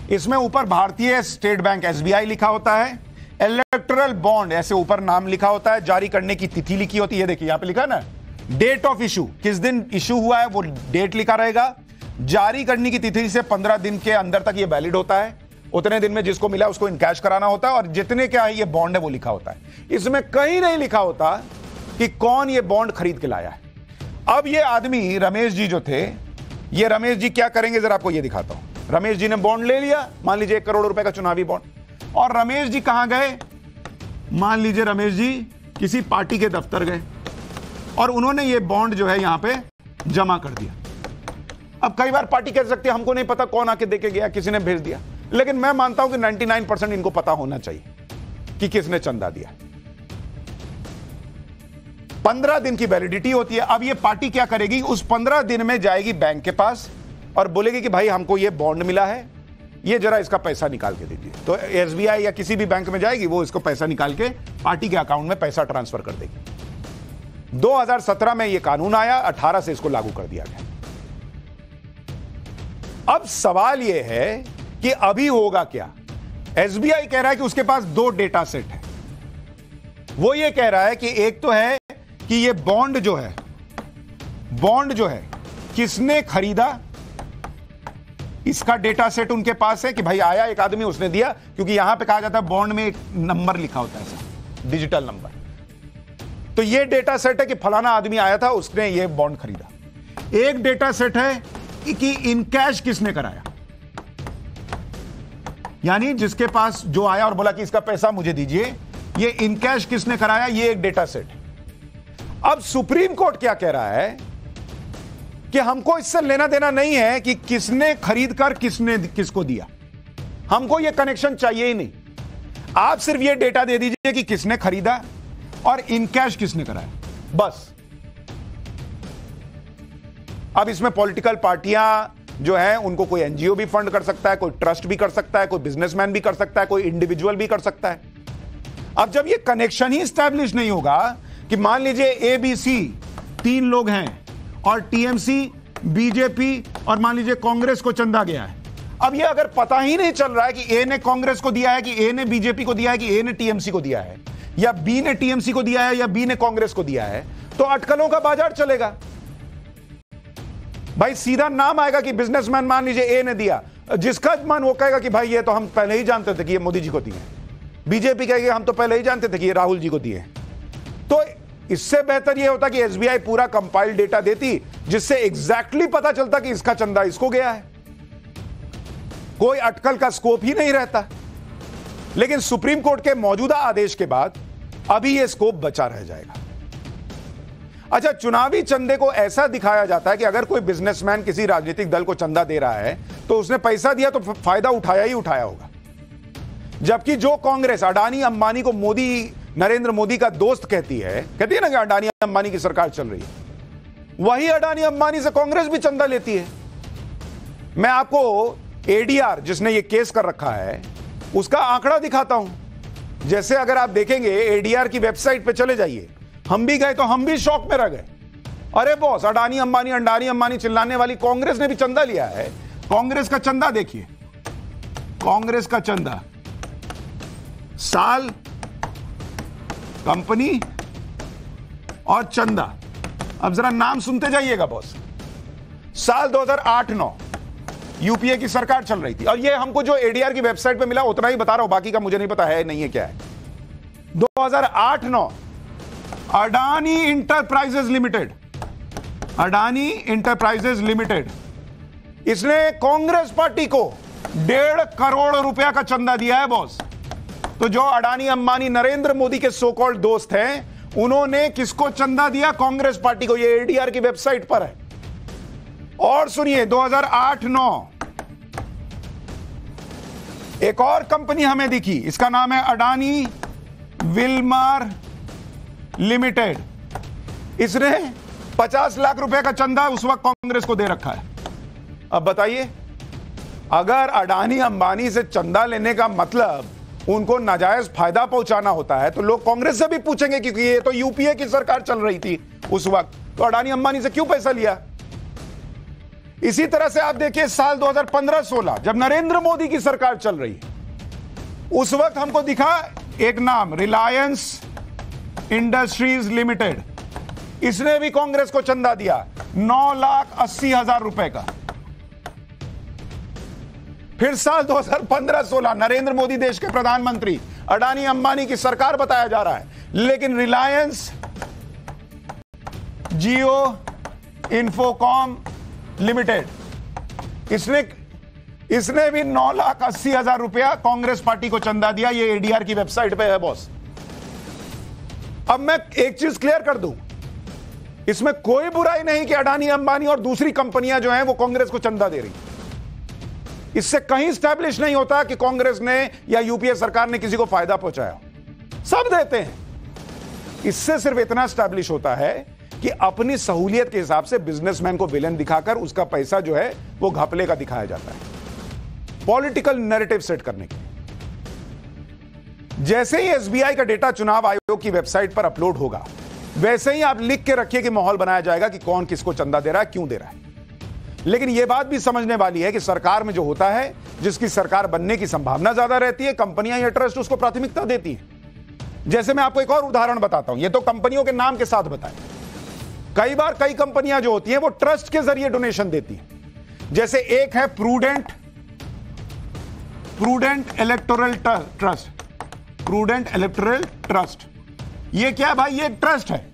इसमें ऊपर भारतीय स्टेट बैंक SBI लिखा होता है, इलेक्टोरल बॉन्ड ऐसे ऊपर नाम लिखा होता है, जारी करने की तिथि लिखी होती है, देखिए यहां पे लिखा ना, डेट ऑफ इशू, किस दिन इशू हुआ है वो डेट लिखा रहेगा, जारी करने की तिथि से 15 दिन के अंदर तक ये वैलिड होता है, उतने दिन में जिसको मिला उसको इनकैश कराना होता है, और जितने क्या है ये बॉन्ड है वो लिखा होता है। इसमें कहीं नहीं लिखा होता कि कौन ये बॉन्ड खरीद के लाया है। अब ये आदमी रमेश जी जो थे, ये रमेश जी क्या करेंगे जरा आपको ये दिखाता हूं। रमेश जी ने बॉन्ड ले लिया, मान लीजिए 1 करोड़ रुपए का चुनावी बॉन्ड, और रमेश जी कहां गए, मान लीजिए रमेश जी किसी पार्टी के दफ्तर गए और उन्होंने ये बॉन्ड जो है यहां पे जमा कर दिया। अब कई बार पार्टी कह सकती है हमको नहीं पता कौन आके देके गया, किसी ने भेज दिया, लेकिन मैं मानता हूं कि 99% इनको पता होना चाहिए कि किसने चंदा दिया। 15 दिन की वैलिडिटी होती है। अब ये पार्टी क्या करेगी, उस 15 दिन में जाएगी बैंक के पास और बोलेगी कि भाई हमको ये बॉन्ड मिला है, ये जरा इसका पैसा निकाल के दीजिए। तो SBI या किसी भी बैंक में जाएगी, वो इसको पैसा निकाल के पार्टी के अकाउंट में पैसा ट्रांसफर कर देगी। 2017 में ये कानून आया, 18 से इसको लागू कर दिया गया। अब सवाल यह है कि अभी होगा क्या। SBI कह रहा है कि उसके पास 2 डेटा सेट है। वो ये कह रहा है कि एक तो है कि ये बॉन्ड जो है किसने खरीदा, इसका डेटा सेट उनके पास है कि भाई आया एक आदमी उसने दिया, क्योंकि यहां पे कहा जाता है बॉन्ड में एक नंबर लिखा होता है, डिजिटल नंबर। तो ये डेटा सेट है कि फलाना आदमी आया था, उसने ये बॉन्ड खरीदा। एक डेटा सेट है कि इनकैश किसने कराया, यानी जिसके पास जो आया और बोला कि इसका पैसा मुझे दीजिए, ये इनकैश किसने कराया, ये एक डेटा सेट है। अब सुप्रीम कोर्ट क्या कह रहा है कि हमको इससे लेना देना नहीं है कि किसने खरीद कर किसने किसको दिया, हमको यह कनेक्शन चाहिए ही नहीं। आप सिर्फ यह डेटा दे दीजिए कि किसने खरीदा और इनकैश किसने कराया, बस। अब इसमें पॉलिटिकल पार्टियां जो हैं उनको कोई एनजीओ भी फंड कर सकता है, कोई ट्रस्ट भी कर सकता है, कोई बिजनेसमैन भी कर सकता है, कोई इंडिविजुअल भी कर सकता है। अब जब यह कनेक्शन ही स्टैब्लिश नहीं होगा कि मान लीजिए ABC 3 लोग हैं और TMC, BJP और मान लीजिए कांग्रेस को चंदा गया है। अब यह अगर पता ही नहीं चल रहा है कि A ने कांग्रेस को दिया है, कि A ने BJP को दिया है, कि A ने TMC को दिया है, या B ने TMC को दिया है, या B ने कांग्रेस को दिया है, तो अटकलों का बाजार चलेगा। भाई सीधा नाम आएगा कि बिजनेसमैन मान लीजिए A ने दिया, जिसका मन वो कहेगा कि भाई ये तो हम पहले ही जानते थे कि ये मोदी जी को दिए। बीजेपी कहेगी हम तो पहले ही जानते थे कि ये राहुल जी को दिए। तो इससे बेहतर यह होता कि SBI पूरा कंपाइल्ड डेटा देती, जिससे एग्जैक्टली पता चलता कि इसका चंदा इसको गया है, कोई अटकल का स्कोप ही नहीं रहता। लेकिन सुप्रीम कोर्ट के मौजूदा आदेश के बाद अभी यह स्कोप बचा रह जाएगा। अच्छा, चुनावी चंदे को ऐसा दिखाया जाता है कि अगर कोई बिजनेसमैन किसी राजनीतिक दल को चंदा दे रहा है तो उसने पैसा दिया तो फायदा उठाया ही उठाया होगा। जबकि जो कांग्रेस अडानी अंबानी को नरेंद्र मोदी का दोस्त कहती है ना कि अडानी अंबानी की सरकार चल रही है, वही अडानी अंबानी से कांग्रेस भी चंदा लेती है। मैं आपको ADR जिसने ये केस कर रखा है उसका आंकड़ा दिखाता हूं। जैसे अगर आप देखेंगे ADR की वेबसाइट पे चले जाइए, हम भी गए तो हम भी शॉक में रह गए। अरे बॉस, अडानी अंबानी चिल्लाने वाली कांग्रेस ने भी चंदा लिया है। कांग्रेस का चंदा देखिए, कांग्रेस का चंदा, साल, कंपनी और चंदा। अब जरा नाम सुनते जाइएगा बॉस। साल 2008-9 यूपीए की सरकार चल रही थी, और ये हमको जो ADR की वेबसाइट पे मिला उतना ही बता रहा हूं, बाकी का मुझे नहीं पता है नहीं है क्या है। 2008-9 अडानी इंटरप्राइजेज लिमिटेड, इसने कांग्रेस पार्टी को 1.5 करोड़ रुपया का चंदा दिया है बॉस। तो जो अडानी अंबानी नरेंद्र मोदी के सो कॉल्ड दोस्त हैं, उन्होंने किसको चंदा दिया? कांग्रेस पार्टी को। ये ADR की वेबसाइट पर है। और सुनिए, 2008-9 एक और कंपनी हमें दिखी, इसका नाम है अडानी विल्मर लिमिटेड। इसने 50 लाख रुपए का चंदा उस वक्त कांग्रेस को दे रखा है। अब बताइए, अगर अडानी अंबानी से चंदा लेने का मतलब उनको नाजायज फायदा पहुंचाना होता है तो लोग कांग्रेस से भी पूछेंगे, क्योंकि ये तो यूपीए की सरकार चल रही थी उस वक्त, तो अडानी अंबानी से क्यों पैसा लिया? इसी तरह से आप देखिए साल 2015-16 जब नरेंद्र मोदी की सरकार चल रही है, उस वक्त हमको दिखा एक नाम, रिलायंस इंडस्ट्रीज लिमिटेड। इसने भी कांग्रेस को चंदा दिया 9,80,000 रुपए का। फिर साल 2015-16 नरेंद्र मोदी देश के प्रधानमंत्री, अडानी अंबानी की सरकार बताया जा रहा है, लेकिन रिलायंस जियो इन्फोकॉम लिमिटेड इसने भी 9,80,000 रुपया कांग्रेस पार्टी को चंदा दिया। ये एडीआर की वेबसाइट पे है बॉस। अब मैं एक चीज क्लियर कर दूं, इसमें कोई बुराई नहीं कि अडानी अंबानी और दूसरी कंपनियां जो हैं वो कांग्रेस को चंदा दे रही। इससे कहीं स्टैब्लिश नहीं होता कि कांग्रेस ने या यूपीए सरकार ने किसी को फायदा पहुंचाया। सब देते हैं। इससे सिर्फ इतना स्टैब्लिश होता है कि अपनी सहूलियत के हिसाब से बिजनेसमैन को विलेन दिखाकर उसका पैसा जो है वो घपले का दिखाया जाता है, पॉलिटिकल नैरेटिव सेट करने के लिए। जैसे ही एसबीआई का डेटा चुनाव आयोग की वेबसाइट पर अपलोड होगा, वैसे ही आप लिख के रखिए कि माहौल बनाया जाएगा कि कौन किसको चंदा दे रहा है, क्यों दे रहा है। लेकिन यह बात भी समझने वाली है कि सरकार में जो होता है, जिसकी सरकार बनने की संभावना ज्यादा रहती है, कंपनियां या ट्रस्ट उसको प्राथमिकता देती है। जैसे मैं आपको एक और उदाहरण बताता हूं, यह तो कंपनियों के नाम के साथ बताएं। कई बार कई कंपनियां जो होती हैं वो ट्रस्ट के जरिए डोनेशन देती हैं। जैसे एक है prudent electoral trust. Prudent electoral trust, ये क्या भाई? ये ट्रस्ट है।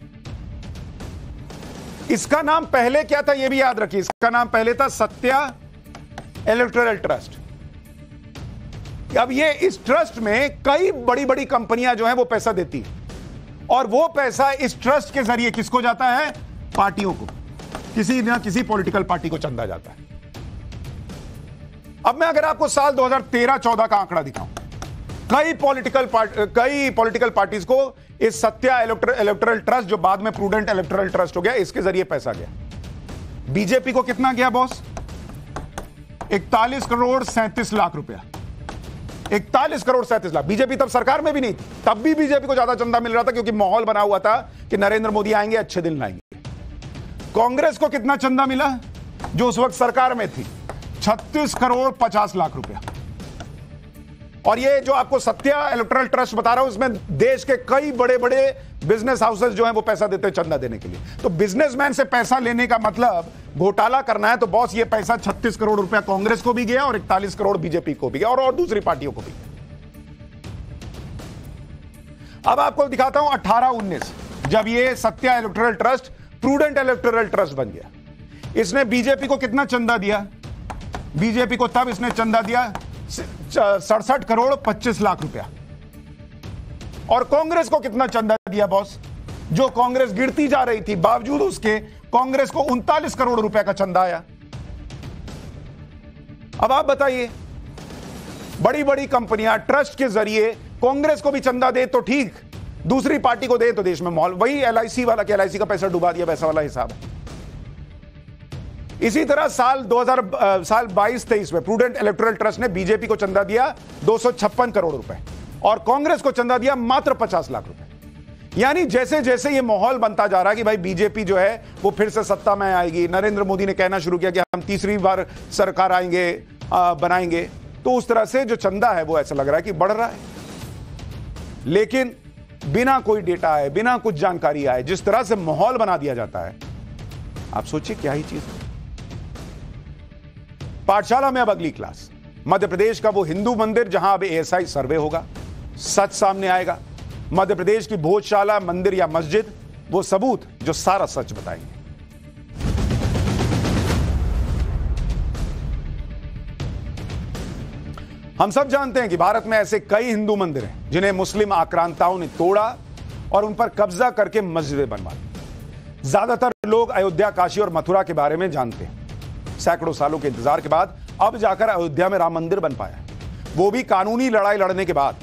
इसका नाम पहले क्या था ये भी याद रखिए। इसका नाम पहले था सत्या इलेक्टोरल ट्रस्ट। अब ये इस ट्रस्ट में कई बड़ी बड़ी कंपनियां जो हैं वो पैसा देती है, और वो पैसा इस ट्रस्ट के जरिए किसको जाता है? पार्टियों को, किसी ना किसी पॉलिटिकल पार्टी को चंदा जाता है। अब मैं अगर आपको साल 2013-14 का आंकड़ा दिखाऊं, कई पॉलिटिकल पार्टीज को इस सत्या इलेक्टोरल ट्रस्ट, जो बाद में प्रूडेंट इलेक्टोरल ट्रस्ट हो गया, इसके जरिए पैसा गया। बीजेपी को कितना गया बॉस? 41,37,00,000 रुपया। 41,37,00,000। बीजेपी तब सरकार में भी नहीं थी, तब भी बीजेपी को ज्यादा चंदा मिल रहा था, क्योंकि माहौल बना हुआ था कि नरेंद्र मोदी आएंगे, अच्छे दिन लाएंगे। कांग्रेस को कितना चंदा मिला जो उस वक्त सरकार में थी? 36,50,00,000 रुपया। और ये जो आपको सत्या इलेक्टोरल ट्रस्ट बता रहा हूं, इसमें देश के कई बड़े बड़े बिजनेस हाउसेस जो हैं वो पैसा देते हैं चंदा देने के लिए। तो बिजनेसमैन से पैसा लेने का मतलब घोटाला करना है, तो बॉस ये पैसा 36 करोड़ रुपया कांग्रेस को भी गया और 41 करोड़ बीजेपी को भी गया, और दूसरी पार्टियों को भी गया। अब आपको दिखाता हूं 18-19, जब ये Satya electoral trust prudent electoral trust बन गया। इसने बीजेपी को कितना चंदा दिया? बीजेपी को तब इसने चंदा दिया 67,25,00,000 रुपया। और कांग्रेस को कितना चंदा दिया बॉस? जो कांग्रेस गिरती जा रही थी, बावजूद उसके कांग्रेस को 39 करोड़ रुपया का चंदा आया। अब आप बताइए, बड़ी बड़ी कंपनियां ट्रस्ट के जरिए कांग्रेस को भी चंदा दे तो ठीक, दूसरी पार्टी को दे तो देश में माहौल, वही एलआईसी वाला, कि एलआईसी का पैसा डुबा दिया, वैसा वाला हिसाब है। इसी तरह साल 22-23 में प्रूडेंट इलेक्टोरल ट्रस्ट ने बीजेपी को चंदा दिया 256 करोड़ रुपए, और कांग्रेस को चंदा दिया मात्र 50 लाख रुपए। यानी जैसे जैसे ये माहौल बनता जा रहा है कि भाई बीजेपी जो है वो फिर से सत्ता में आएगी, नरेंद्र मोदी ने कहना शुरू किया कि हम तीसरी बार सरकार आएंगे, बनाएंगे, तो उस तरह से जो चंदा है वो ऐसा लग रहा है कि बढ़ रहा है। लेकिन बिना कोई डेटा आए, बिना कुछ जानकारी आए, जिस तरह से माहौल बना दिया जाता है, आप सोचिए क्या ही चीज है। पाठशाला में अब अगली क्लास, मध्य प्रदेश का वो हिंदू मंदिर जहां अब एएसआई सर्वे होगा, सच सामने आएगा। मध्य प्रदेश की भोजशाला, मंदिर या मस्जिद, वो सबूत जो सारा सच बताएंगे। हम सब जानते हैं कि भारत में ऐसे कई हिंदू मंदिर हैं जिन्हें मुस्लिम आक्रांताओं ने तोड़ा और उन पर कब्जा करके मस्जिदें बनवा दी। ज्यादातर लोग अयोध्या, काशी और मथुरा के बारे में जानते हैं। सैकड़ों सालों के इंतजार के बाद अब जाकर अयोध्या में राम मंदिर बन पाया, वो भी कानूनी लड़ाई लड़ने के बाद।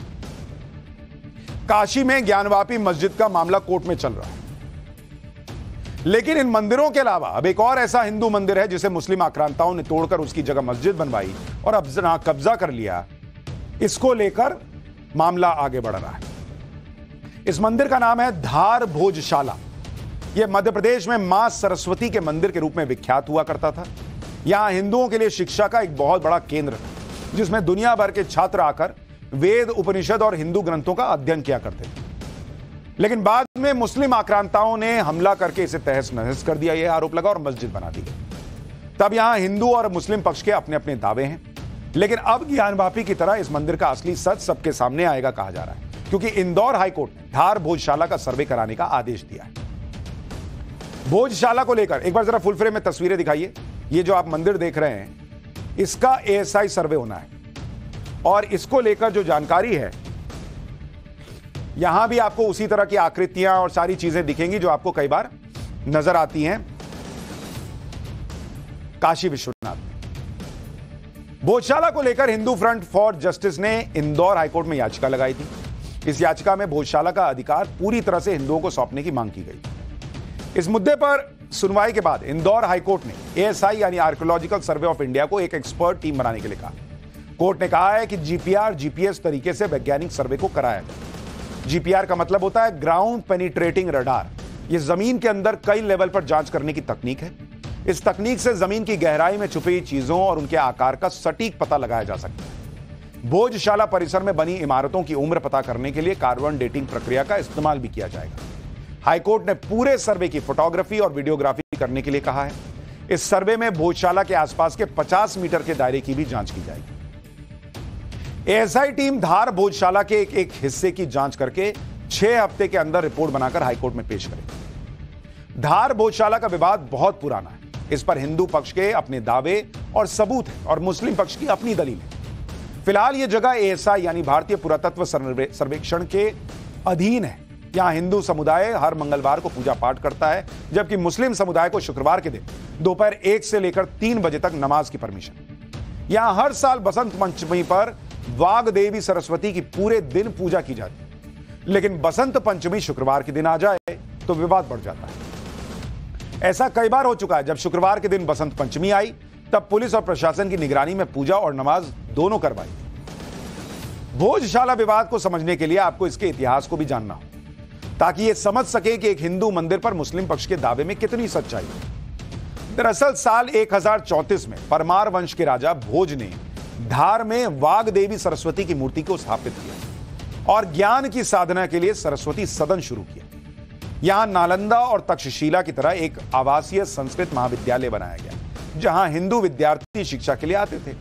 काशी में ज्ञानवापी मस्जिद का मामला कोर्ट में चल रहा है। लेकिन इन मंदिरों के अलावा अब एक और ऐसा हिंदू मंदिर है जिसे मुस्लिम आक्रांताओं ने तोड़कर उसकी जगह मस्जिद बनवाई और अब कब्जा कर लिया। इसको लेकर मामला आगे बढ़ रहा है। इस मंदिर का नाम है धार भोजशाला। यह मध्य प्रदेश में मां सरस्वती के मंदिर के रूप में विख्यात हुआ करता था। यहां हिंदुओं के लिए शिक्षा का एक बहुत बड़ा केंद्र था, जिसमें दुनिया भर के छात्र आकर वेद, उपनिषद और हिंदू ग्रंथों का अध्ययन किया करते थे। लेकिन बाद में मुस्लिम आक्रांताओं ने हमला करके इसे तहस नहस कर दिया, यह आरोप लगा और मस्जिद बना दी गई। तब यहां हिंदू और मुस्लिम पक्ष के अपने अपने दावे हैं, लेकिन अब ज्ञानवापी की तरह इस मंदिर का असली सच सबके सामने आएगा कहा जा रहा है, क्योंकि इंदौर हाईकोर्ट ने धार भोजशाला का सर्वे कराने का आदेश दिया है। भोजशाला को लेकर एक बार जरा फुल फ्रेम में तस्वीरें दिखाइए। ये जो आप मंदिर देख रहे हैं, इसका एएसआई सर्वे होना है और इसको लेकर जो जानकारी है, यहां भी आपको उसी तरह की आकृतियां और सारी चीजें दिखेंगी जो आपको कई बार नजर आती हैं काशी विश्वनाथ में। भोजशाला को लेकर हिंदू फ्रंट फॉर जस्टिस ने इंदौर हाईकोर्ट में याचिका लगाई थी। इस याचिका में भोजशाला का अधिकार पूरी तरह से हिंदुओं को सौंपने की मांग की गई। इस मुद्दे पर सुनवाई के बाद इंदौर हाईकोर्ट ने एएसआई यानी आर्कियोलॉजिकल सर्वे ऑफ इंडिया को एक एक्सपर्ट टीम बनाने के लिए कहा। कोर्ट ने कहा है कि जीपीआर जीपीएस तरीके से वैज्ञानिक सर्वे को कराया जाए। जीपीआर का मतलब होता है ग्राउंड पेनिट्रेटिंग रडार। यह जमीन के अंदर कई लेवल पर जांच करने की तकनीक है। इस तकनीक से जमीन की गहराई में छुपी चीजों और उनके आकार का सटीक पता लगाया जा सकता है। भोजशाला परिसर में बनी इमारतों की उम्र पता करने के लिए कार्बन डेटिंग प्रक्रिया का इस्तेमाल भी किया जाएगा। हाईकोर्ट ने पूरे सर्वे की फोटोग्राफी और वीडियोग्राफी करने के लिए कहा है। इस सर्वे में भोजशाला के आसपास के 50 मीटर के दायरे की भी जांच की जाएगी। एएसआई टीम धार भोजशाला के एक हिस्से की जांच करके 6 हफ्ते के अंदर रिपोर्ट बनाकर हाईकोर्ट में पेश करेगी। धार भोजशाला का विवाद बहुत पुराना है। इस पर हिंदू पक्ष के अपने दावे और सबूत हैं और मुस्लिम पक्ष की अपनी दलील है। फिलहाल यह जगह एएसआई यानी भारतीय पुरातत्व सर्वेक्षण के अधीन है। यहां हिंदू समुदाय हर मंगलवार को पूजा पाठ करता है, जबकि मुस्लिम समुदाय को शुक्रवार के दिन दोपहर 1 से लेकर 3 बजे तक नमाज की परमिशन। यहां हर साल बसंत पंचमी पर वाग देवी सरस्वती की पूरे दिन पूजा की जाती है, लेकिन बसंत पंचमी शुक्रवार के दिन आ जाए तो विवाद बढ़ जाता है। ऐसा कई बार हो चुका है। जब शुक्रवार के दिन बसंत पंचमी आई, तब पुलिस और प्रशासन की निगरानी में पूजा और नमाज दोनों करवाई। भोजशाला विवाद को समझने के लिए आपको इसके इतिहास को भी जानना हो, ताकि यह समझ सके कि एक हिंदू मंदिर पर मुस्लिम पक्ष के दावे में कितनी सच्चाई है। दरअसल साल 1034 में परमार वंश के राजा भोज ने धार में वाग देवी सरस्वती की मूर्ति को स्थापित किया और ज्ञान की साधना के लिए सरस्वती सदन शुरू किया। यहां नालंदा और तक्षशिला की तरह एक आवासीय संस्कृत महाविद्यालय बनाया गया, जहां हिंदू विद्यार्थी शिक्षा के लिए आते थे।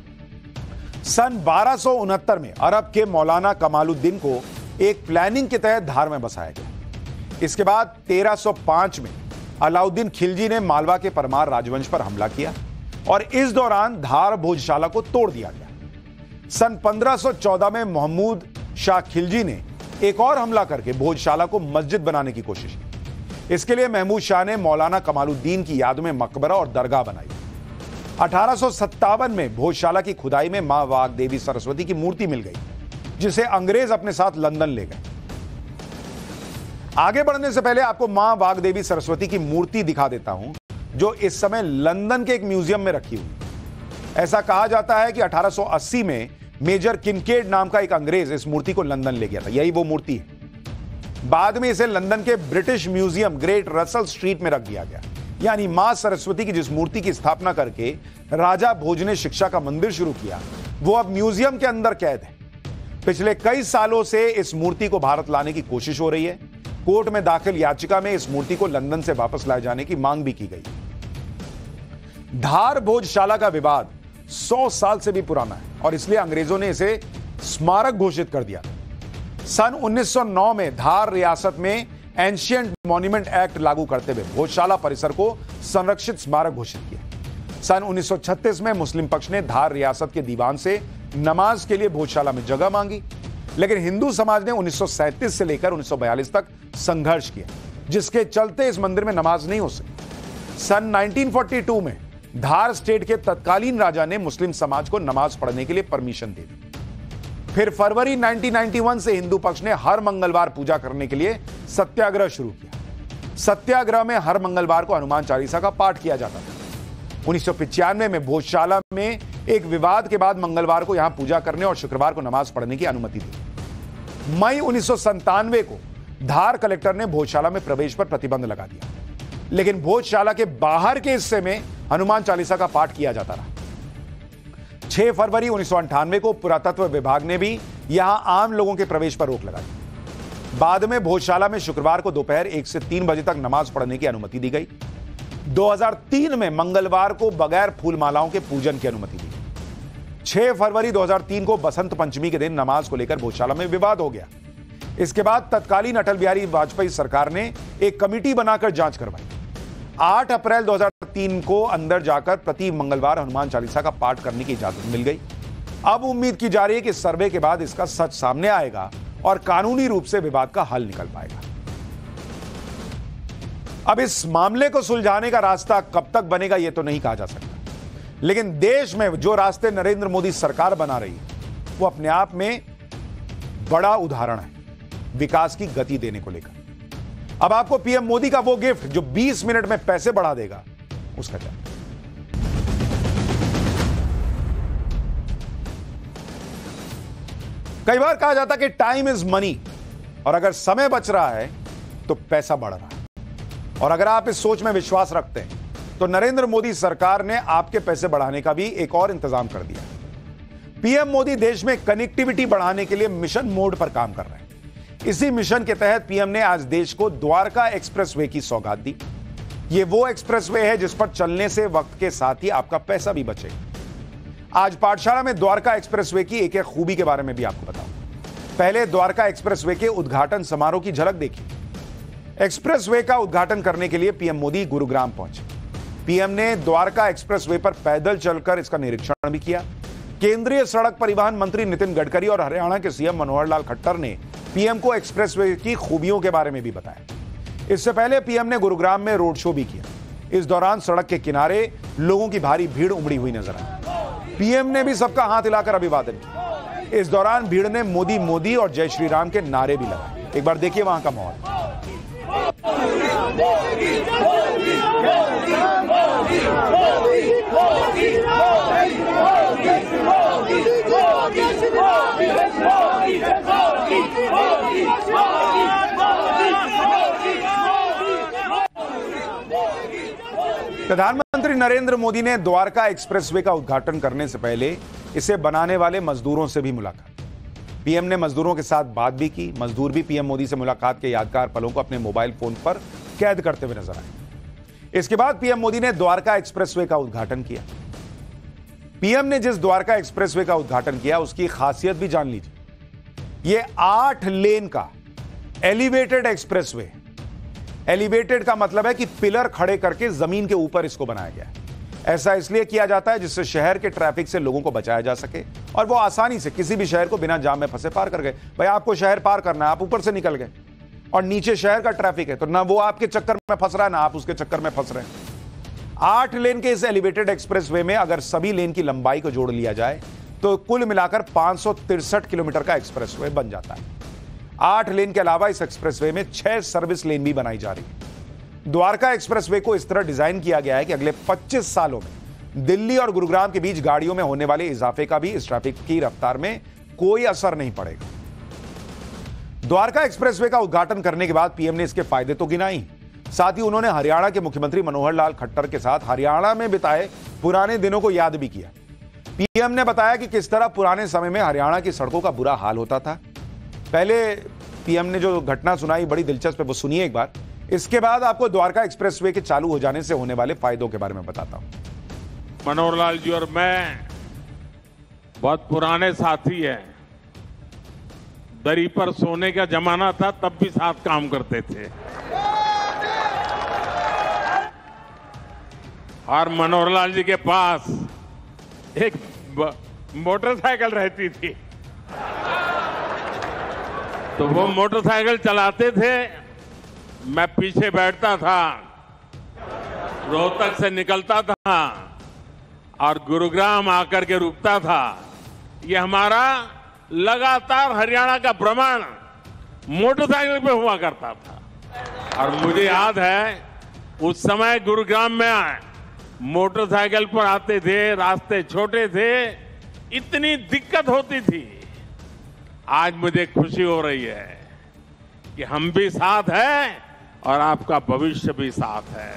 सन 1269 में अरब के मौलाना कमालुद्दीन को एक प्लानिंग के तहत धार में बसाया गया। इसके बाद 1305 में अलाउद्दीन खिलजी ने मालवा के परमार राजवंश पर हमला किया और इस दौरान धार भोजशाला को तोड़ दिया गया। सन 1514 में महमूद शाह खिलजी ने एक और हमला करके भोजशाला को मस्जिद बनाने की कोशिश की। इसके लिए महमूद शाह ने मौलाना कमालुद्दीन की याद में मकबरा और दरगाह बनाई। 1857 में भोजशाला की खुदाई में मां वाग देवी सरस्वती की मूर्ति मिल गई, जिसे अंग्रेज अपने साथ लंदन ले गए। आगे बढ़ने से पहले आपको मां वाग देवी सरस्वती की मूर्ति दिखा देता हूं, जो इस समय लंदन के एक म्यूजियम में रखी हुई। ऐसा कहा जाता है कि 1880 में मेजर किनकेड नाम का एक अंग्रेज इस मूर्ति को लंदन ले गया था। यही वो मूर्ति है। बाद में इसे लंदन के British museum Great Russell Street में रख दिया गया। यानी मां सरस्वती की जिस मूर्ति की स्थापना करके राजा भोज ने शिक्षा का मंदिर शुरू किया, वो अब म्यूजियम के अंदर कैद है। पिछले कई सालों से इस मूर्ति को भारत लाने की कोशिश हो रही है। कोर्ट में दाखिल याचिका में इस मूर्ति को लंदन से वापस लाए जाने की मांग भी की गई। धार भोजशाला का विवाद 100 साल से भी पुराना है और इसलिए अंग्रेजों ने इसे स्मारक घोषित कर दिया। सन 1909 में धार रियासत में एंशिएंट मॉन्यूमेंट एक्ट लागू करते हुए भोजशाला परिसर को संरक्षित स्मारक घोषित किया। सन 1936 में मुस्लिम पक्ष ने धार रियासत के दीवान से नमाज के लिए भोजशाला में जगह मांगी, लेकिन हिंदू समाज ने 1937 से लेकर 1942 तक संघर्ष किया, जिसके चलते इस मंदिर में नमाज नहीं हो सकी। सन 1942 में धार स्टेट के तत्कालीन राजा ने मुस्लिम समाज को नमाज पढ़ने के लिए परमिशन दे दी। फिर फरवरी 1991 से हिंदू पक्ष ने हर मंगलवार पूजा करने के लिए सत्याग्रह शुरू किया। सत्याग्रह में हर मंगलवार को हनुमान चालीसा का पाठ किया जाता था। 1995 में भोजशाला में एक विवाद के बाद मंगलवार को यहां पूजा करने और शुक्रवार को नमाज पढ़ने की अनुमति दी। मई 1997 को धार कलेक्टर ने भोजशाला में प्रवेश पर प्रतिबंध लगा दिया। लेकिन भोजशाला के बाहर के हिस्से में हनुमान चालीसा का पाठ किया जाता रहा। 6 फरवरी 1998 को पुरातत्व विभाग ने भी यहां आम लोगों के प्रवेश पर रोक लगाई। बाद में भोजशाला में शुक्रवार को दोपहर 1 से 3 बजे तक नमाज पढ़ने की अनुमति दी गई। 2003 में मंगलवार को बगैर फूल मालाओं के पूजन की अनुमति दी गई। 6 फरवरी 2003 को बसंत पंचमी के दिन नमाज को लेकर भोजशाला में विवाद हो गया। इसके बाद तत्कालीन अटल बिहारी वाजपेयी सरकार ने एक कमेटी बनाकर जांच करवाई। 8 अप्रैल 2003 को अंदर जाकर प्रति मंगलवार हनुमान चालीसा का पाठ करने की इजाजत मिल गई। अब उम्मीद की जा रही है कि सर्वे के बाद इसका सच सामने आएगा और कानूनी रूप से विवाद का हल निकल पाएगा। अब इस मामले को सुलझाने का रास्ता कब तक बनेगा यह तो नहीं कहा जा सकता, लेकिन देश में जो रास्ते नरेंद्र मोदी सरकार बना रही है वो अपने आप में बड़ा उदाहरण है विकास की गति देने को लेकर। अब आपको पीएम मोदी का वो गिफ्ट जो 20 मिनट में पैसे बढ़ा देगा उसका क्या? कई बार कहा जाता कि टाइम इज मनी, और अगर समय बच रहा है तो पैसा बढ़ रहा है। और अगर आप इस सोच में विश्वास रखते हैं तो नरेंद्र मोदी सरकार ने आपके पैसे बढ़ाने का भी एक और इंतजाम कर दिया। पीएम मोदी देश में कनेक्टिविटी बढ़ाने के लिए मिशन मोड पर काम कर रहे हैं। इसी मिशन के तहत पीएम ने आज देश को द्वारका एक्सप्रेसवे की सौगात दी। यह वो एक्सप्रेसवे है जिस पर चलने से वक्त के साथ ही आपका पैसा भी बचेगा। आज पाठशाला में द्वारका एक्सप्रेसवे की एक एक खूबी के बारे में भी आपको बताऊं। पहले द्वारका एक्सप्रेसवे के उद्घाटन समारोह की झलक देखिए। एक्सप्रेसवे का उद्घाटन करने के लिए पीएम मोदी गुरुग्राम पहुंचे। पीएम ने द्वारका एक्सप्रेसवे पर पैदल चलकर इसका निरीक्षण भी किया। केंद्रीय सड़क परिवहन मंत्री नितिन गडकरी और हरियाणा के सीएम मनोहर लाल खट्टर ने पीएम को एक्सप्रेसवे की खूबियों के बारे में भी बताया। इससे पहले पीएम ने गुरुग्राम में रोड शो भी किया। इस दौरान सड़क के किनारे लोगों की भारी भीड़ उमड़ी हुई नजर आई। पीएम ने भी सबका हाथ हिलाकर अभिवादन किया। इस दौरान भीड़ ने मोदी मोदी और जय श्री राम के नारे भी लगाए। एक बार देखिए वहां का माहौल। प्रधानमंत्री नरेंद्र मोदी ने द्वारका एक्सप्रेसवे का उद्घाटन करने से पहले इसे बनाने वाले मजदूरों से भी मुलाकात। पीएम ने मजदूरों के साथ बात भी की। मजदूर भी पीएम मोदी से मुलाकात के यादगार पलों को अपने मोबाइल फोन पर कैद करते हुए नजर आए। इसके बाद पीएम मोदी ने द्वारका एक्सप्रेसवे का उद्घाटन किया। पीएम ने जिस द्वारका एक्सप्रेसवे का उद्घाटन किया उसकी खासियत भी जान लीजिए। यह 8 लेन का एलिवेटेड एक्सप्रेसवे। एलिवेटेड का मतलब है कि पिलर खड़े करके जमीन के ऊपर इसको बनाया गया है। ऐसा इसलिए किया जाता है जिससे शहर के ट्रैफिक से लोगों को बचाया जा सके और वो आसानी से किसी भी शहर को बिना जाम में फंसे पार कर गए। भाई आपको शहर पार करना है, आप ऊपर से निकल गए और नीचे शहर का ट्रैफिक है, तो ना वो आपके चक्कर में फंस रहा है ना आप उसके चक्कर में फंस रहे हैं। 8 लेन के इस एलिवेटेड एक्सप्रेसवे में अगर सभी लेन की लंबाई को जोड़ लिया जाए तो कुल मिलाकर 563 किलोमीटर का एक्सप्रेसवे बन जाता है। 8 लेन के अलावा इस एक्सप्रेसवे में 6 सर्विस लेन भी बनाई जा रही है। द्वारका एक्सप्रेसवे को इस तरह डिजाइन किया गया है कि अगले 25 सालों में दिल्ली और गुरुग्राम के बीच गाड़ियों में होने वाले इजाफे का भी इस ट्रैफिक की रफ्तार में कोई असर नहीं पड़ेगा। द्वारका एक्सप्रेसवे का उद्घाटन करने के बाद पीएम ने इसके फायदे तो गिनाए, साथ ही उन्होंने हरियाणा के मुख्यमंत्री मनोहर लाल खट्टर के साथ हरियाणा में बिताए पुराने दिनों को याद भी किया। पीएम ने बताया कि किस तरह पुराने समय में हरियाणा की सड़कों का बुरा हाल होता था। पहले पीएम ने जो घटना सुनाई बड़ी दिलचस्प है, वो सुनिए एक बार। इसके बाद आपको द्वारका एक्सप्रेसवे के चालू हो जाने से होने वाले फायदों के बारे में बताता हूं। मनोहर लाल जी और मैं बहुत पुराने साथी हैं। दरी पर सोने का जमाना था तब भी साथ काम करते थे। और मनोहर लाल जी के पास एक मोटरसाइकिल रहती थी, तो वो मोटरसाइकिल चलाते थे, मैं पीछे बैठता था, रोहतक से निकलता था और गुरुग्राम आकर के रुकता था। ये हमारा लगातार हरियाणा का भ्रमण मोटरसाइकिल पे हुआ करता था। और मुझे याद है उस समय गुरुग्राम में मोटरसाइकिल पर आते थे, रास्ते छोटे थे, इतनी दिक्कत होती थी। आज मुझे खुशी हो रही है कि हम भी साथ हैं और आपका भविष्य भी साथ है।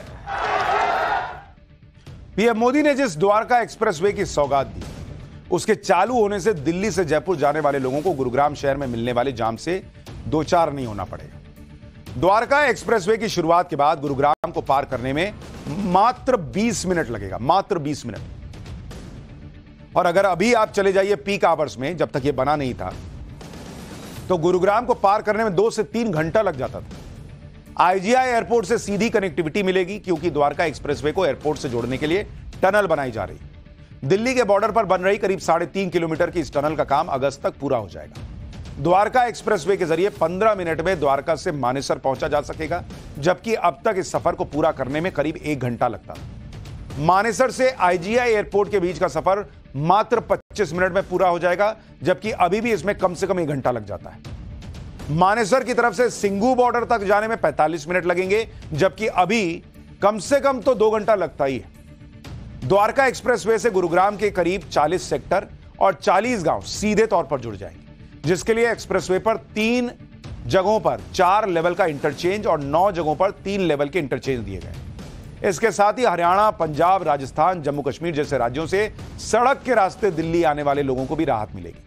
पीएम मोदी ने जिस द्वारका एक्सप्रेसवे की सौगात दी, उसके चालू होने से दिल्ली से जयपुर जाने वाले लोगों को गुरुग्राम शहर में मिलने वाले जाम से दो चार नहीं होना पड़ेगा। द्वारका एक्सप्रेसवे की शुरुआत के बाद गुरुग्राम को पार करने में मात्र 20 मिनट लगेगा, मात्र 20 मिनट। और अगर अभी आप चले जाइए पीक आवर्स में, जब तक यह बना नहीं था, तो गुरुग्राम को पार करने में 2 से 3 घंटा लग जाता था। आईजीआई एयरपोर्ट से सीधी कनेक्टिविटी मिलेगी, क्योंकि द्वारका एक्सप्रेसवे को एयरपोर्ट से जोड़ने के लिए टनल बनाई जा रही। दिल्ली के बॉर्डर पर बन रही करीब 3.5 किलोमीटर की इस टनल का काम अगस्त तक पूरा हो जाएगा। द्वारका एक्सप्रेसवे के जरिए 15 मिनट में द्वारका से मानेसर पहुंचा जा सकेगा, जबकि अब तक इस सफर को पूरा करने में करीब 1 घंटा लगता था। मानेसर से आईजीआई एयरपोर्ट के बीच का सफर मात्र 25 मिनट में पूरा हो जाएगा, जबकि अभी भी इसमें कम से कम 1 घंटा लग जाता है। मानेसर की तरफ से सिंगू बॉर्डर तक जाने में 45 मिनट लगेंगे, जबकि अभी कम से कम तो 2 घंटा लगता ही है। द्वारका एक्सप्रेसवे से गुरुग्राम के करीब 40 सेक्टर और 40 गांव सीधे तौर पर जुड़ जाएंगे, जिसके लिए एक्सप्रेसवे पर 3 जगहों पर 4 लेवल का इंटरचेंज और 9 जगहों पर 3 लेवल के इंटरचेंज दिए गए। इसके साथ ही हरियाणा, पंजाब, राजस्थान, जम्मू कश्मीर जैसे राज्यों से सड़क के रास्ते दिल्ली आने वाले लोगों को भी राहत मिलेगी।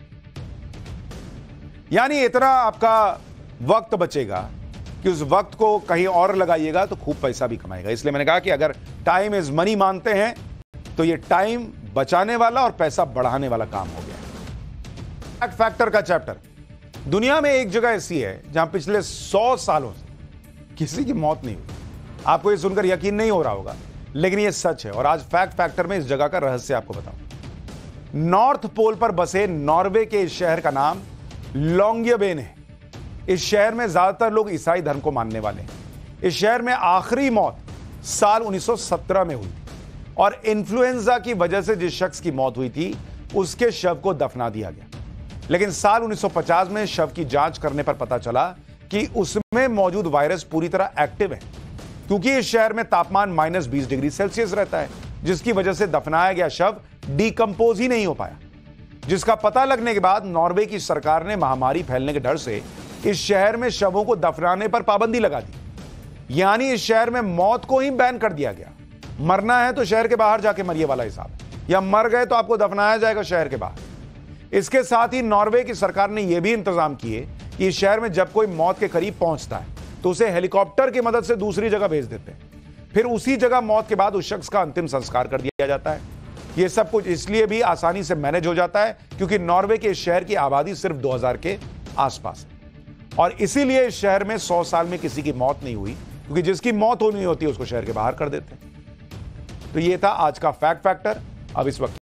यानी इतना आपका वक्त बचेगा कि उस वक्त को कहीं और लगाइएगा तो खूब पैसा भी कमाएगा। इसलिए मैंने कहा कि अगर टाइम इज मनी मानते हैं तो ये टाइम बचाने वाला और पैसा बढ़ाने वाला काम हो गया। फैक्ट फैक्टर का चैप्टर। दुनिया में एक जगह ऐसी है जहां पिछले 100 सालों से किसी की मौत नहीं हुई। आपको यह सुनकर यकीन नहीं हो रहा होगा, लेकिन यह सच है। और आज फैक्ट फैक्टर में इस जगह का रहस्य आपको बताऊं। नॉर्थ पोल पर बसे नॉर्वे के इस शहर का नाम लॉन्ग्यबेन है। इस शहर में ज्यादातर लोग ईसाई धर्म को मानने वाले हैं। इस शहर में आखिरी मौत साल 1917 में हुई और इन्फ्लुएंजा की वजह से जिस शख्स की मौत हुई थी उसके शव को दफना दिया गया। लेकिन साल 1950 में शव की जांच करने पर पता चला कि उसमें मौजूद वायरस पूरी तरह एक्टिव है, क्योंकि इस शहर में तापमान -20 डिग्री सेल्सियस रहता है, जिसकी वजह से दफनाया गया शव डिकम्पोज ही नहीं हो पाया। जिसका पता लगने के बाद नॉर्वे की सरकार ने महामारी फैलने के डर से इस शहर में शवों को दफनाने पर पाबंदी लगा दी। यानी इस शहर में मौत को ही बैन कर दिया गया। मरना है तो शहर के बाहर जाके मरिए वाला हिसाब है, या मर गए तो आपको दफनाया जाएगा शहर के बाहर। इसके साथ ही नॉर्वे की सरकार ने यह भी इंतजाम किए कि इस शहर में जब कोई मौत के करीब पहुंचता है तो उसे हेलीकॉप्टर की मदद से दूसरी जगह भेज देते हैं। फिर उसी जगह मौत के बाद उस शख्स का अंतिम संस्कार कर दिया जाता है। यह सब कुछ इसलिए भी आसानी से मैनेज हो जाता है क्योंकि नॉर्वे के इस शहर की आबादी सिर्फ 2000 के आसपास है। और इसीलिए इस शहर में 100 साल में किसी की मौत नहीं हुई, क्योंकि जिसकी मौत होनी होती है उसको शहर के बाहर कर देते हैं। तो यह था आज का फैक्ट फैक्टर। अब इस वक्त